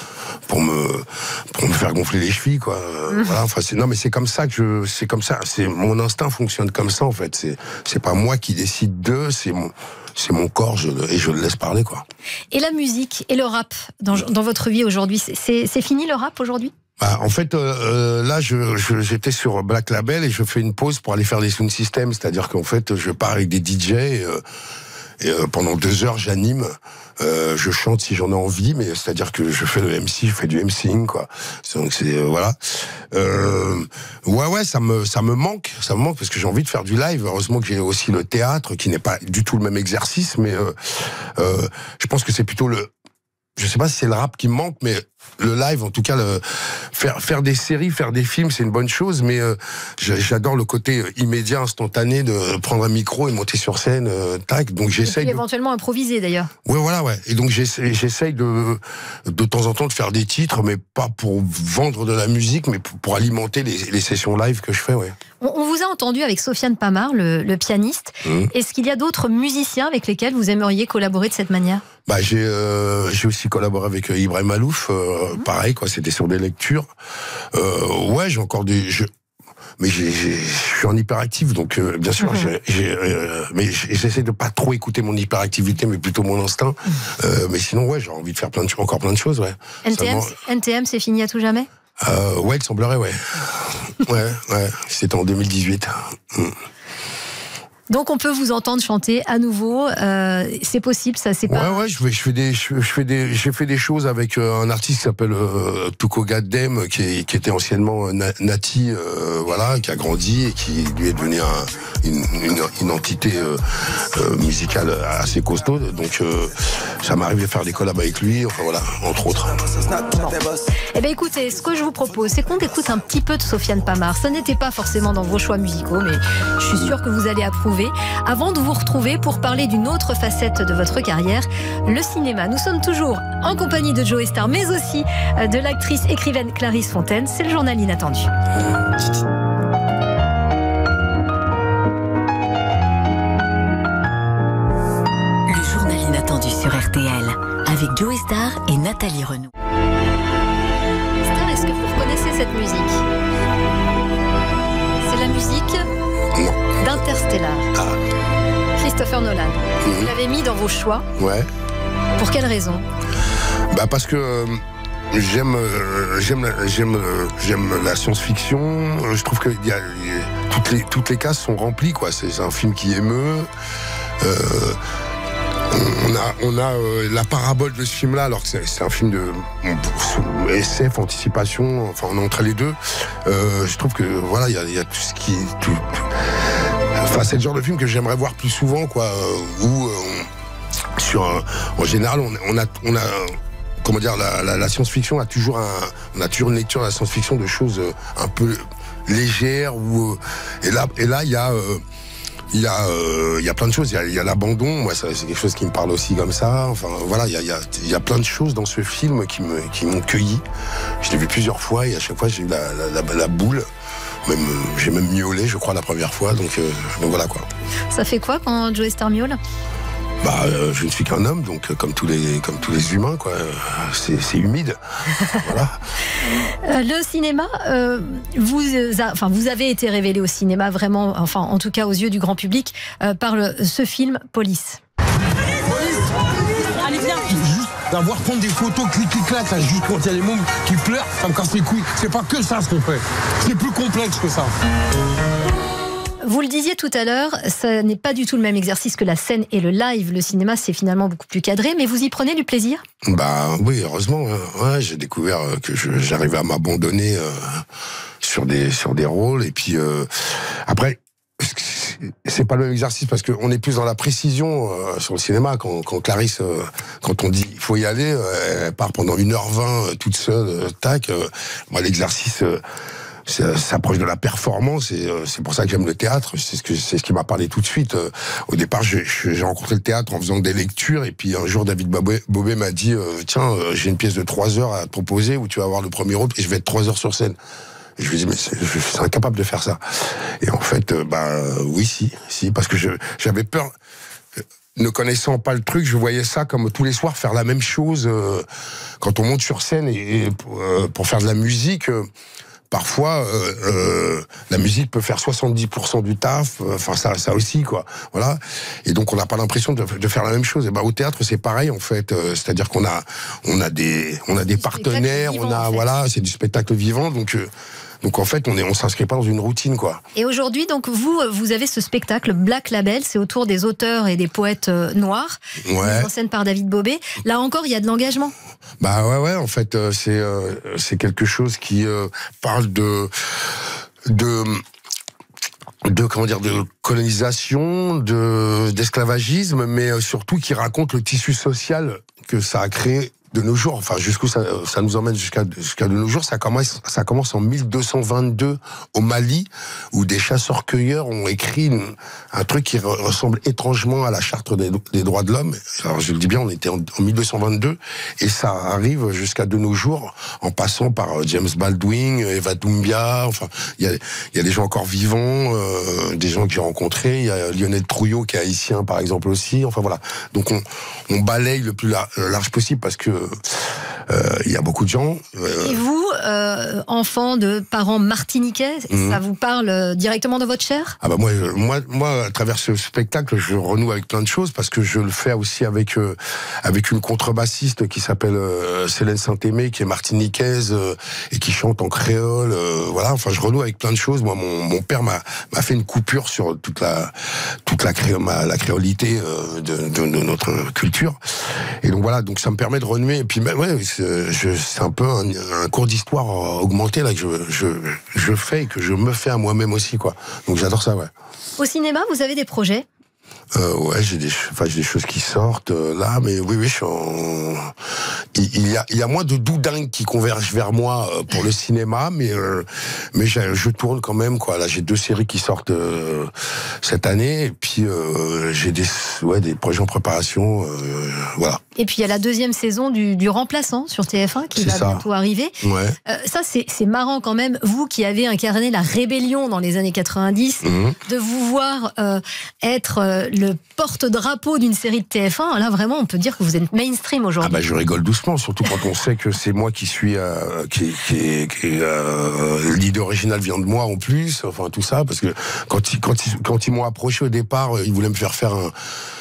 pour me pour me faire gonfler les chevilles, quoi. Mmh. Voilà, enfin, c'est, non, mais c'est comme ça que je, c'est comme ça, c'est mon instinct fonctionne comme ça en fait. C'est c'est pas moi qui décide de, c'est mon c'est mon corps, je, et je le laisse parler, quoi. Et la musique et le rap dans, dans votre vie aujourd'hui, c'est, c'est fini le rap aujourd'hui? Bah, en fait, euh, là, je, je, j'étais sur Black Label et je fais une pause pour aller faire des sound systems, c'est-à-dire qu'en fait, je pars avec des D J et, euh, et euh, pendant deux heures, j'anime. Euh, je chante si j'en ai envie, mais c'est-à-dire que je fais le M C, je fais du MCing, quoi. Donc c'est euh, voilà. Euh, ouais, ouais, ça me ça me manque, ça me manque parce que j'ai envie de faire du live. Heureusement que j'ai aussi le théâtre, qui n'est pas du tout le même exercice, mais euh, euh, je pense que c'est plutôt le. Je sais pas si c'est le rap qui me manque, mais le live, en tout cas, le, faire faire des séries, faire des films, c'est une bonne chose. Mais euh, j'adore le côté immédiat, instantané de prendre un micro et monter sur scène, euh, tac. Donc j'essaye. Et puis, éventuellement de... improviser d'ailleurs. Ouais, voilà, ouais. Et donc j'essaye, j'essaye de de temps en temps de faire des titres, mais pas pour vendre de la musique, mais pour, pour alimenter les, les sessions live que je fais, ouais. On, on vous a entendu avec Sofiane Pamar, le, le pianiste. Mmh. Est-ce qu'il y a d'autres musiciens avec lesquels vous aimeriez collaborer de cette manière? Bah j'ai euh, j'ai aussi collaboré avec euh, Ibrahim Malouf, euh, mmh. pareil quoi, c'était sur des lectures. Euh, ouais, j'ai encore des je... mais j'ai je suis en hyperactif donc euh, bien sûr mmh. j'ai, j'ai euh, mais j'essaie de pas trop écouter mon hyperactivité mais plutôt mon instinct. Mmh. Euh, mais sinon ouais, j'ai envie de faire plein de encore plein de choses, ouais. N T M Seulement... N T M c'est fini à tout jamais? Euh, ouais, il semblerait, ouais. ouais, ouais, c'était en deux mille dix-huit. Mmh. Donc on peut vous entendre chanter à nouveau, euh, c'est possible, ça c'est pas. Ouais ouais, je fais, je fais des, je, je fais des, j'ai fait des choses avec euh, un artiste qui s'appelle euh, Tuko Gaddem, qui, est, qui était anciennement euh, Nati, euh, voilà, qui a grandi et qui lui est devenu un, une, une, une entité euh, euh, musicale assez costaud. Donc euh, ça m'arrive de faire des collabs avec lui, enfin voilà, entre autres. Bon. Eh ben écoutez, ce que je vous propose, c'est qu'on écoute un petit peu de Sofiane Pamar. Ça n'était pas forcément dans vos choix musicaux, mais je suis sûre que vous allez approuver. Avant de vous retrouver pour parler d'une autre facette de votre carrière, le cinéma. Nous sommes toujours en compagnie de Joey Starr, mais aussi de l'actrice écrivaine Clarisse Fontaine. C'est le journal inattendu. Le journal inattendu sur R T L avec Joey Starr et Nathalie Renaud. Starr, est-ce que vous reconnaissez cette musique? C'est la musique d'Interstellar. Ah. Christopher Nolan. Mmh. Vous l'avez mis dans vos choix. Ouais. Pour quelle raison? Bah parce que euh, j'aime, euh, j'aime, j'aime, euh, j'aime la science-fiction. Euh, je trouve que y a, y a, toutes les toutes les cases sont remplies, quoi. C'est, c'est un film qui émeut. Euh, on a on a euh, la parabole de ce film-là, alors que c'est, c'est un film de S F, anticipation. Enfin, on est entre les deux. Euh, je trouve que voilà, il y a, y a tout ce qui tout, tout, Enfin, c'est le genre de film que j'aimerais voir plus souvent, quoi. Euh, où, euh, on, sur, un, en général, on, on a, on a, comment dire, la, la, la science-fiction a toujours un, on a toujours une lecture de la science-fiction de choses un peu légères. Où, et là, et là, il y a, euh, il y a, euh, il y a plein de choses. Il y a, il y a l'abandon. Moi, ça, c'est quelque chose qui me parle aussi comme ça. Enfin, voilà, il y a, il y a, il y a plein de choses dans ce film qui me, qui m'ont cueilli. Je l'ai vu plusieurs fois et à chaque fois, j'ai eu la, la, la, la boule. Même, euh, j'ai même miaulé, je crois, la première fois, donc, euh, donc voilà quoi. Ça fait quoi quand Joey Starr miaule? Bah, euh, je ne suis qu'un homme, donc euh, comme tous les comme tous les humains, quoi. Euh, c'est, c'est humide. Voilà. Euh, le cinéma, euh, vous, euh, a, enfin, vous avez été révélé au cinéma vraiment, enfin, en tout cas aux yeux du grand public, euh, par le, ce film Police. Allez, viens. Juste d'avoir prendre des photos clic clic clac là, juste quand il y a les mômes qui pleurent, ça me casse les couilles. C'est pas que ça ce qu'on fait. C'est plus complexe que ça. Vous le disiez tout à l'heure, ça n'est pas du tout le même exercice que la scène et le live. Le cinéma, c'est finalement beaucoup plus cadré, mais vous y prenez du plaisir? Bah oui, heureusement. Ouais, j'ai découvert que je, j'arrivais à m'abandonner euh, sur des sur des rôles. Et puis euh, après, c'est pas le même exercice parce qu'on est plus dans la précision euh, sur le cinéma. Quand, quand Clarisse, euh, quand on dit il faut y aller, euh, elle part pendant une heure vingt euh, toute seule, euh, tac. Euh, moi, l'exercice. Euh, Ça s'approche de la performance et euh, c'est pour ça que j'aime le théâtre. C'est ce que c'est ce qui m'a parlé tout de suite. Euh, au départ, j'ai, j'ai rencontré le théâtre en faisant des lectures et puis un jour, David Bobet, Bobet m'a dit euh, tiens, euh, j'ai une pièce de trois heures à te proposer où tu vas avoir le premier rôle et je vais être trois heures sur scène. Et je lui ai dit mais c'est, je suis incapable de faire ça. Et en fait, euh, bah oui, si, si, parce que je, j'avais peur. ne connaissant pas le truc, je voyais ça comme tous les soirs faire la même chose euh, quand on monte sur scène et, et euh, pour faire de la musique. Euh, Parfois, euh, euh, la musique peut faire soixante-dix pour cent du taf. Enfin, ça, ça aussi, quoi. Voilà. Et donc, on n'a pas l'impression de, de faire la même chose. Et ben, au théâtre, c'est pareil, en fait. Euh, c'est-à-dire qu'on a, on a des, on a des partenaires, vivant, on a, en fait. Voilà, c'est du spectacle vivant. Donc, euh, donc en fait, on est, on s'inscrit pas dans une routine, quoi. Et aujourd'hui, donc vous, vous avez ce spectacle Black Label, c'est autour des auteurs et des poètes euh, noirs, ouais. mis en scène par David Bobet. Là encore, il y a de l'engagement. Bah ouais, ouais. En fait, euh, c'est, euh, c'est quelque chose qui euh, parle de, de. de comment dire de colonisation, de d'esclavagisme, mais surtout qui raconte le tissu social que ça a créé de nos jours. Enfin, jusqu'où ça, ça nous emmène jusqu'à jusqu'à de nos jours. Ça commence ça commence en mille deux cent vingt-deux au Mali, où des chasseurs-cueilleurs ont écrit une, un truc qui re, ressemble étrangement à la charte des, des droits de l'homme. Alors je le dis bien, on était en, en mille deux cent vingt-deux, et ça arrive jusqu'à de nos jours, en passant par James Baldwin, Eva Doumbia. Enfin, il y a il y a des gens encore vivants, euh, des gens que j'ai rencontrés. Il y a Lionel Trouillot qui est haïtien, par exemple, aussi. Enfin voilà. Donc on on balaye le plus large possible parce que il euh, y a beaucoup de gens. Euh... Et vous, euh, enfant de parents martiniquais, mmh. ça vous parle directement de votre chair ? Ah bah moi, je, moi, moi, à travers ce spectacle, je renoue avec plein de choses parce que je le fais aussi avec euh, avec une contrebassiste qui s'appelle euh, Célène Saint-Aimé, qui est martiniquaise euh, et qui chante en créole. Euh, voilà, enfin, je renoue avec plein de choses. Moi, mon, mon père m'a m'a fait une coupure sur toute la toute la cré, ma, la créolité euh, de, de, de notre culture. Et donc voilà, donc ça me permet de renouer. Et puis ben, ouais, c'est, c'est un peu un, un cours d'histoire augmenté là que je, je, je fais et que je me fais à moi-même aussi, quoi. Donc j'adore ça, ouais. Au cinéma, vous avez des projets ? Euh, ouais, j'ai des, enfin, j'ai des choses qui sortent euh, là, mais oui, oui, je suis en... il, il y a, il y a moins de doudingues qui convergent vers moi euh, pour le cinéma, mais euh, mais je tourne quand même, quoi. Là, j'ai deux séries qui sortent euh, cette année, et puis euh, j'ai des, ouais, des projets en préparation, euh, voilà. Et puis il y a la deuxième saison du, du Remplaçant sur T F un qui c'est va ça. bientôt arriver. Ouais. Euh, ça, c'est, c'est marrant quand même, vous qui avez incarné la rébellion dans les années quatre-vingt-dix, mmh. de vous voir euh, être euh, le porte-drapeau d'une série de T F un. Là, vraiment, on peut dire que vous êtes mainstream aujourd'hui. Ah bah, je rigole doucement, surtout quand on sait que c'est moi qui suis, euh, qui, qui, qui euh, l'idée originale vient de moi en plus. Enfin, tout ça, parce que quand ils, quand ils, quand ils m'ont approché au départ, ils voulaient me faire faire un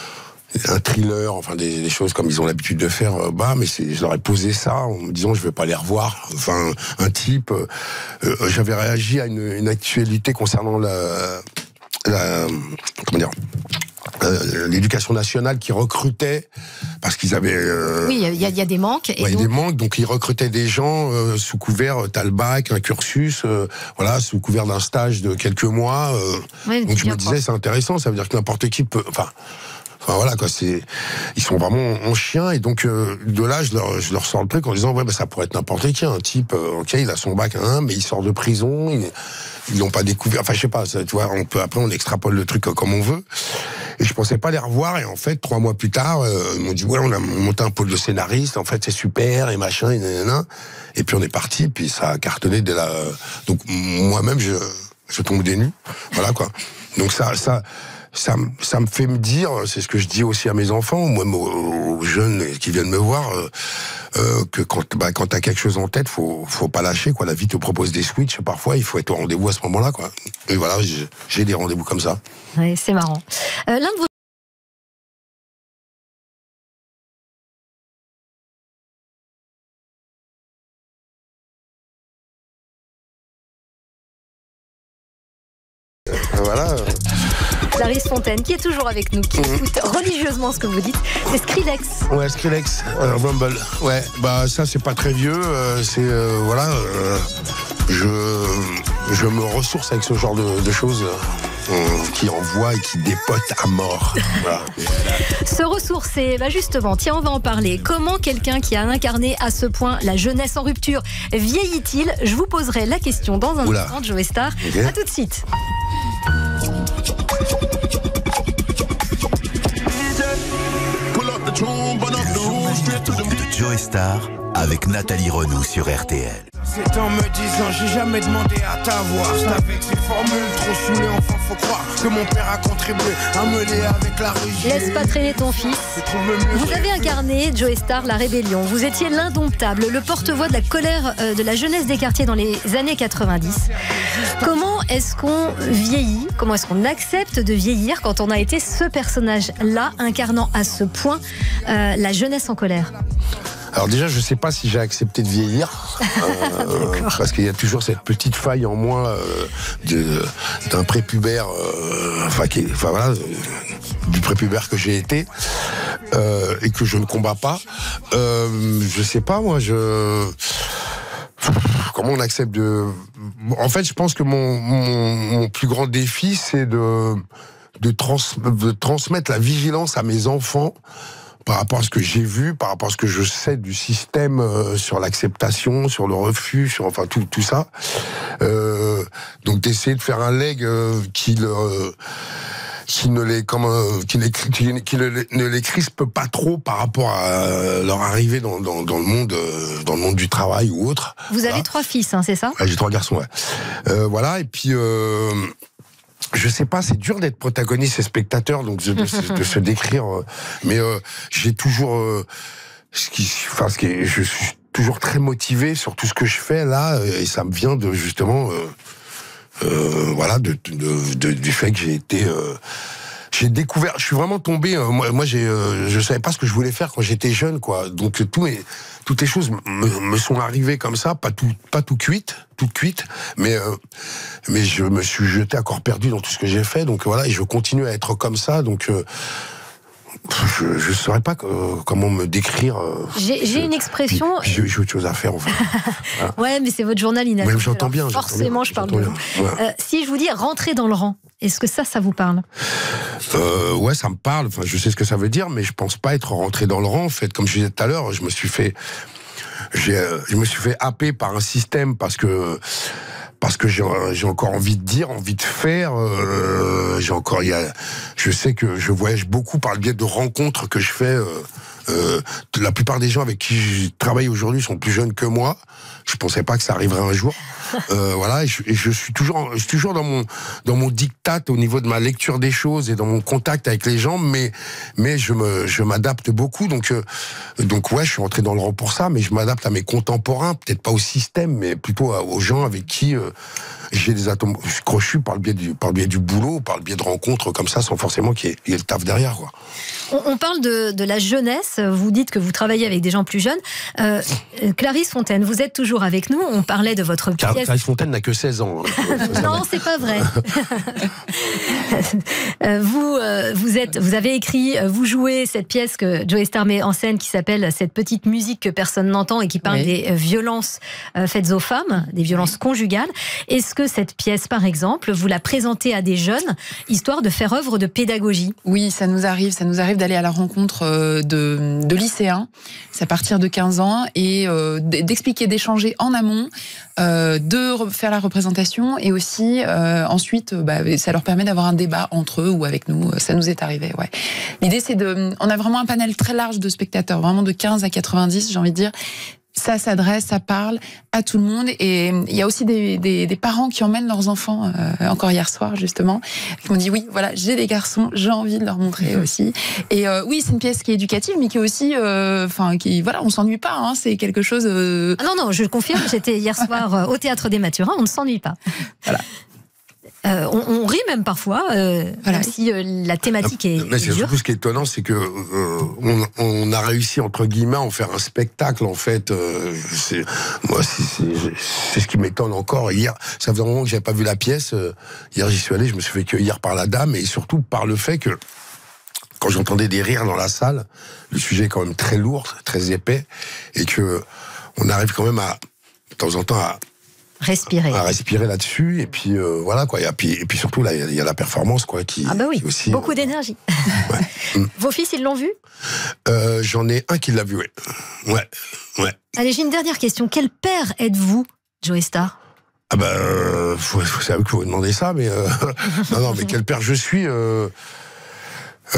un thriller, enfin des, des choses comme ils ont l'habitude de faire, euh, bah, mais c'est, je leur ai posé ça en me disant je vais pas les revoir. Enfin, un type, euh, euh, j'avais réagi à une, une actualité concernant la, la comment dire, euh, l'éducation nationale qui recrutait parce qu'ils avaient. Euh, oui, il y, y a des manques. Il y a donc... des manques, donc ils recrutaient des gens euh, sous couvert, euh, t'as le bac, un cursus, euh, voilà, sous couvert d'un stage de quelques mois. Euh, ouais, donc je me disais c'est intéressant, ça veut dire que n'importe qui peut, enfin. Enfin voilà quoi, c'est ils sont vraiment en chien, et donc euh, de là je leur je leur sors le truc en disant ouais bah ça pourrait être n'importe qui, un type euh, ok il a son bac hein, mais il sort de prison, il, ils l'ont pas découvert, enfin je sais pas, ça, tu vois, on peut après on extrapole le truc comme on veut. Et je pensais pas les revoir, et en fait trois mois plus tard euh, ils m'ont dit ouais on a monté un pôle de scénaristes, en fait c'est super et machin et nanana. Et puis on est parti, puis ça a cartonné dès la donc moi-même je je tombe des nues, voilà quoi. Donc ça ça Ça, ça me fait me dire, c'est ce que je dis aussi à mes enfants, moi aux, aux jeunes qui viennent me voir, euh, euh, que quand, bah, quand t'as quelque chose en tête, faut, faut pas lâcher, quoi. La vie te propose des switches, parfois, il faut être au rendez-vous à ce moment-là, quoi. Et voilà, j'ai, j'ai des rendez-vous comme ça. Ouais, c'est marrant. Euh, l'un de vos Voilà. Clarisse Fontaine, qui est toujours avec nous, qui mmh. écoute religieusement ce que vous dites, c'est Skrillex. Ouais, Skrillex, euh, Rumble. Ouais, bah ça c'est pas très vieux, euh, c'est euh, voilà, euh, je je me ressource avec ce genre de, de choses euh, qui envoient et qui dépotent à mort. Voilà. Se ressourcer, bah justement, tiens, on va en parler. Comment quelqu'un qui a incarné à ce point la jeunesse en rupture vieillit-il ? Je vous poserai la question dans un Oula. instant de Joe Star. Okay. À tout de suite. Le journal de Joe Star avec Nathalie Renaud sur R T L. C'est en me disant j'ai jamais demandé à t'avoir. C'est avec ces formules trop saoulées, enfin faut croire que mon père a contribué à me lier avec la rue. Laisse pas traîner ton fils. Vous avez incarné, Joey Starr, la rébellion. Vous étiez l'indomptable, le porte-voix de la colère euh, de la jeunesse des quartiers dans les années quatre-vingt-dix. Comment est-ce qu'on vieillit? Comment est-ce qu'on accepte de vieillir quand on a été ce personnage-là, incarnant à ce point euh, la jeunesse en colère? Alors déjà, je ne sais pas si j'ai accepté de vieillir, euh, parce qu'il y a toujours cette petite faille en moi euh, de, d'un prépubère, euh, enfin, qui, enfin voilà, euh, du prépubère que j'ai été euh, et que je ne combats pas. Euh, je sais pas, moi, je comment on accepte de. En fait, je pense que mon, mon, mon plus grand défi, c'est de de, trans... de transmettre la vigilance à mes enfants. Par rapport à ce que j'ai vu, par rapport à ce que je sais du système euh, sur l'acceptation, sur le refus, sur enfin tout tout ça. Euh, donc d'essayer de faire un leg euh, qui le qui ne les comme euh, qui, les, qui, qui ne, ne les crispe pas trop par rapport à euh, leur arrivée dans, dans dans le monde euh, dans le monde du travail ou autre. Vous voilà. avez trois fils, hein, c'est ça? Ouais, j'ai trois garçons. Ouais. Euh, voilà et puis. Euh, Je sais pas, c'est dur d'être protagoniste et spectateur, donc de, de, de se décrire. Mais euh, j'ai toujours, euh, ce qui, enfin, ce qui est, je suis toujours très motivé sur tout ce que je fais là, et ça me vient de justement, euh, euh, voilà, de, de, de, du fait que j'ai été. Euh, J'ai découvert, je suis vraiment tombé. Euh, moi, moi, j'ai, euh, je savais pas ce que je voulais faire quand j'étais jeune, quoi. Donc tout est, toutes les choses me, me sont arrivées comme ça, pas tout, pas tout cuite, toutes cuites, mais euh, mais je me suis jeté à corps perdu dans tout ce que j'ai fait. Donc voilà, et je continue à être comme ça. Donc euh, je, je saurais pas euh, comment me décrire. Euh, j'ai, j'ai une expression. Puis, puis j'ai, j'ai autre chose à faire. Enfin. Voilà. Ouais, mais c'est votre journal inhabituel. Ouais, j'entends bien. Forcément, j'entends bien, je parle j'entends de vous. Ouais. Euh, si je vous dis rentrer dans le rang, est-ce que ça, ça vous parle? Euh, ouais, ça me parle. Enfin, je sais ce que ça veut dire, mais je pense pas être rentré dans le rang. En fait, comme je disais tout à l'heure, je me suis fait, j'ai, je me suis fait happer par un système parce que parce que j'ai, j'ai encore envie de dire, envie de faire. Euh, j'ai encore, il y a, je sais que je voyage beaucoup par le biais de rencontres que je fais. Euh, Euh, la plupart des gens avec qui je travaille aujourd'hui sont plus jeunes que moi. Je pensais pas que ça arriverait un jour. Euh, voilà, et je, et je suis toujours, je suis toujours dans mon dans mon diktat au niveau de ma lecture des choses et dans mon contact avec les gens, mais mais je me je m'adapte beaucoup. Donc euh, donc ouais, je suis rentré dans le rang pour ça, mais je m'adapte à mes contemporains, peut-être pas au système, mais plutôt à, aux gens avec qui euh, j'ai des atomes crochus par le biais du par le biais du boulot, par le biais de rencontres comme ça, sans forcément qu'il y ait, il y ait le taf derrière, quoi. On, on parle de, de la jeunesse. Vous dites que vous travaillez avec des gens plus jeunes. Euh, Clarisse Fontaine, vous êtes toujours avec nous. On parlait de votre pièce. Clarisse Fontaine n'a que seize ans. Non, c'est pas vrai. vous, euh, vous êtes, vous avez écrit, vous jouez cette pièce que Joey Starr met en scène qui s'appelle Cette petite musique que personne n'entend et qui parle oui. des violences faites aux femmes, des violences conjugales. Est-ce que cette pièce, par exemple, vous la présentez à des jeunes, histoire de faire œuvre de pédagogie? Oui, ça nous arrive. Ça nous arrive d'aller à la rencontre de, de lycéens, c'est à partir de quinze ans, et euh, d'expliquer, d'échanger en amont, euh, de faire la représentation, et aussi euh, ensuite, bah, ça leur permet d'avoir un débat entre eux ou avec nous. Ça nous est arrivé, ouais. L'idée, c'est de, on a vraiment un panel très large de spectateurs, vraiment de quinze à quatre-vingt-dix, j'ai envie de dire. Ça s'adresse, ça parle à tout le monde, et il y a aussi des, des, des parents qui emmènent leurs enfants, euh, encore hier soir justement, qui m'ont dit oui, voilà, j'ai des garçons, j'ai envie de leur montrer aussi. Et euh, oui, c'est une pièce qui est éducative, mais qui est aussi, enfin, euh, qui, voilà, on s'ennuie pas, hein, c'est quelque chose. Euh... Ah non, non, je le confirme, j'étais hier soir au Théâtre des Mathurins, on ne s'ennuie pas. Voilà. Euh, on, on rit même parfois, euh, voilà. Même si euh, la thématique est, mais est c'est dure. Surtout ce qui est étonnant, c'est que euh, on, on a réussi entre guillemets à en faire un spectacle. En fait, euh, c'est, moi, c'est, c'est, c'est ce qui m'étonne encore. Hier, ça faisait un moment que j'avais pas vu la pièce. Euh, hier, j'y suis allé, je me suis fait cueillir par la dame, et surtout par le fait que quand j'entendais des rires dans la salle, le sujet est quand même très lourd, très épais, et que on arrive quand même à, de temps en temps, à respirer. À respirer là-dessus, et puis euh, voilà quoi. Et puis, et puis surtout là, il y a la performance quoi qui. Ah bah oui. Qui aussi, beaucoup euh, d'énergie. Ouais. Vos fils, ils l'ont vu? euh, J'en ai un qui l'a vu. Ouais. Ouais. Ouais. Allez, j'ai une dernière question. Quel père êtes-vous, Joey Starr? Ah bah, euh, c'est à vous que vous demandez ça, mais euh, non non, mais quel père je suis. Euh, euh,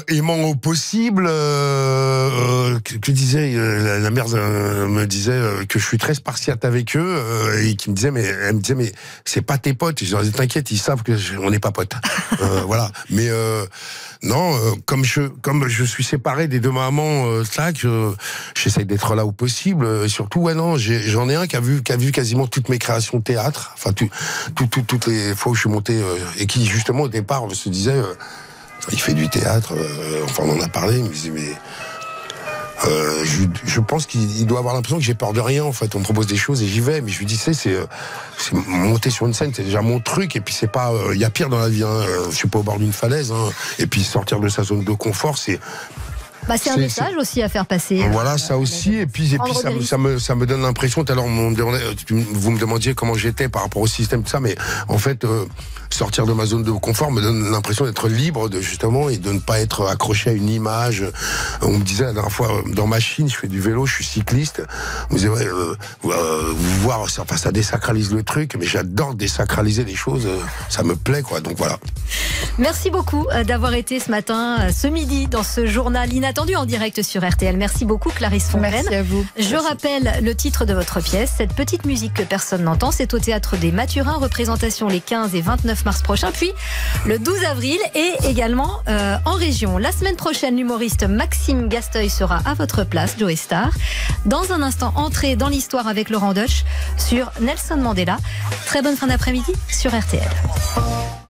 aimant au possible. Euh, que, que disait euh, la, la mère euh, me disait euh, que je suis très spartiate avec eux euh, et qui me disait mais elle me disait mais c'est pas tes potes. Je leur disais t'inquiète, ils savent que je, on n'est pas potes. euh, voilà. Mais euh, non, euh, comme je comme je suis séparé des deux mamans, euh, tac, euh, j'essaye d'être là au possible. Et surtout, ouais non, j'ai, j'en ai un qui a vu qui a vu quasiment toutes mes créations de théâtre. Enfin, tout, tout, tout, toutes les fois où je suis monté euh, et qui justement au départ on se disait. Euh, Il fait du théâtre, euh, enfin on en a parlé, il me disait mais euh, je, je pense qu'il doit avoir l'impression que j'ai peur de rien en fait. On me propose des choses et j'y vais, mais je lui dis c'est c'est c'est monter sur une scène, c'est déjà mon truc et puis c'est pas, il euh, y a pire dans la vie. Hein, je suis pas au bord d'une falaise hein, et puis sortir de sa zone de confort, c'est Bah, c'est un C'est- message c'est- aussi à faire passer. Voilà, ça aussi. Et puis, et puis Prendre ça, des me, risques. ça, me, ça me donne l'impression, tout à l'heure, on me demandait- vous me demandiez comment j'étais par rapport au système, tout ça, mais en fait, euh, sortir de ma zone de confort me donne l'impression d'être libre, de, justement, et de ne pas être accroché à une image. On me disait la dernière fois, euh, dans ma Chine, je fais du vélo, je suis cycliste. On me disait, ouais, euh, euh, vous voir, ça, enfin, ça désacralise le truc, mais j'adore désacraliser les choses, euh, ça me plaît, quoi. Donc voilà. Merci beaucoup euh, d'avoir été ce matin, euh, ce midi, dans ce journal inattendu en direct sur R T L. Merci beaucoup, Clarisse Fontaine. Merci à vous. Je Merci. rappelle le titre de votre pièce, cette petite musique que personne n'entend. C'est au Théâtre des Mathurins, représentation les quinze et vingt-neuf mars prochains, puis le douze avril et également euh, en région. La semaine prochaine, l'humoriste Maxime Gasteuil sera à votre place, Joe Star. Dans un instant, entrée dans l'histoire avec Laurent Deutsch sur Nelson Mandela. Très bonne fin d'après-midi sur R T L.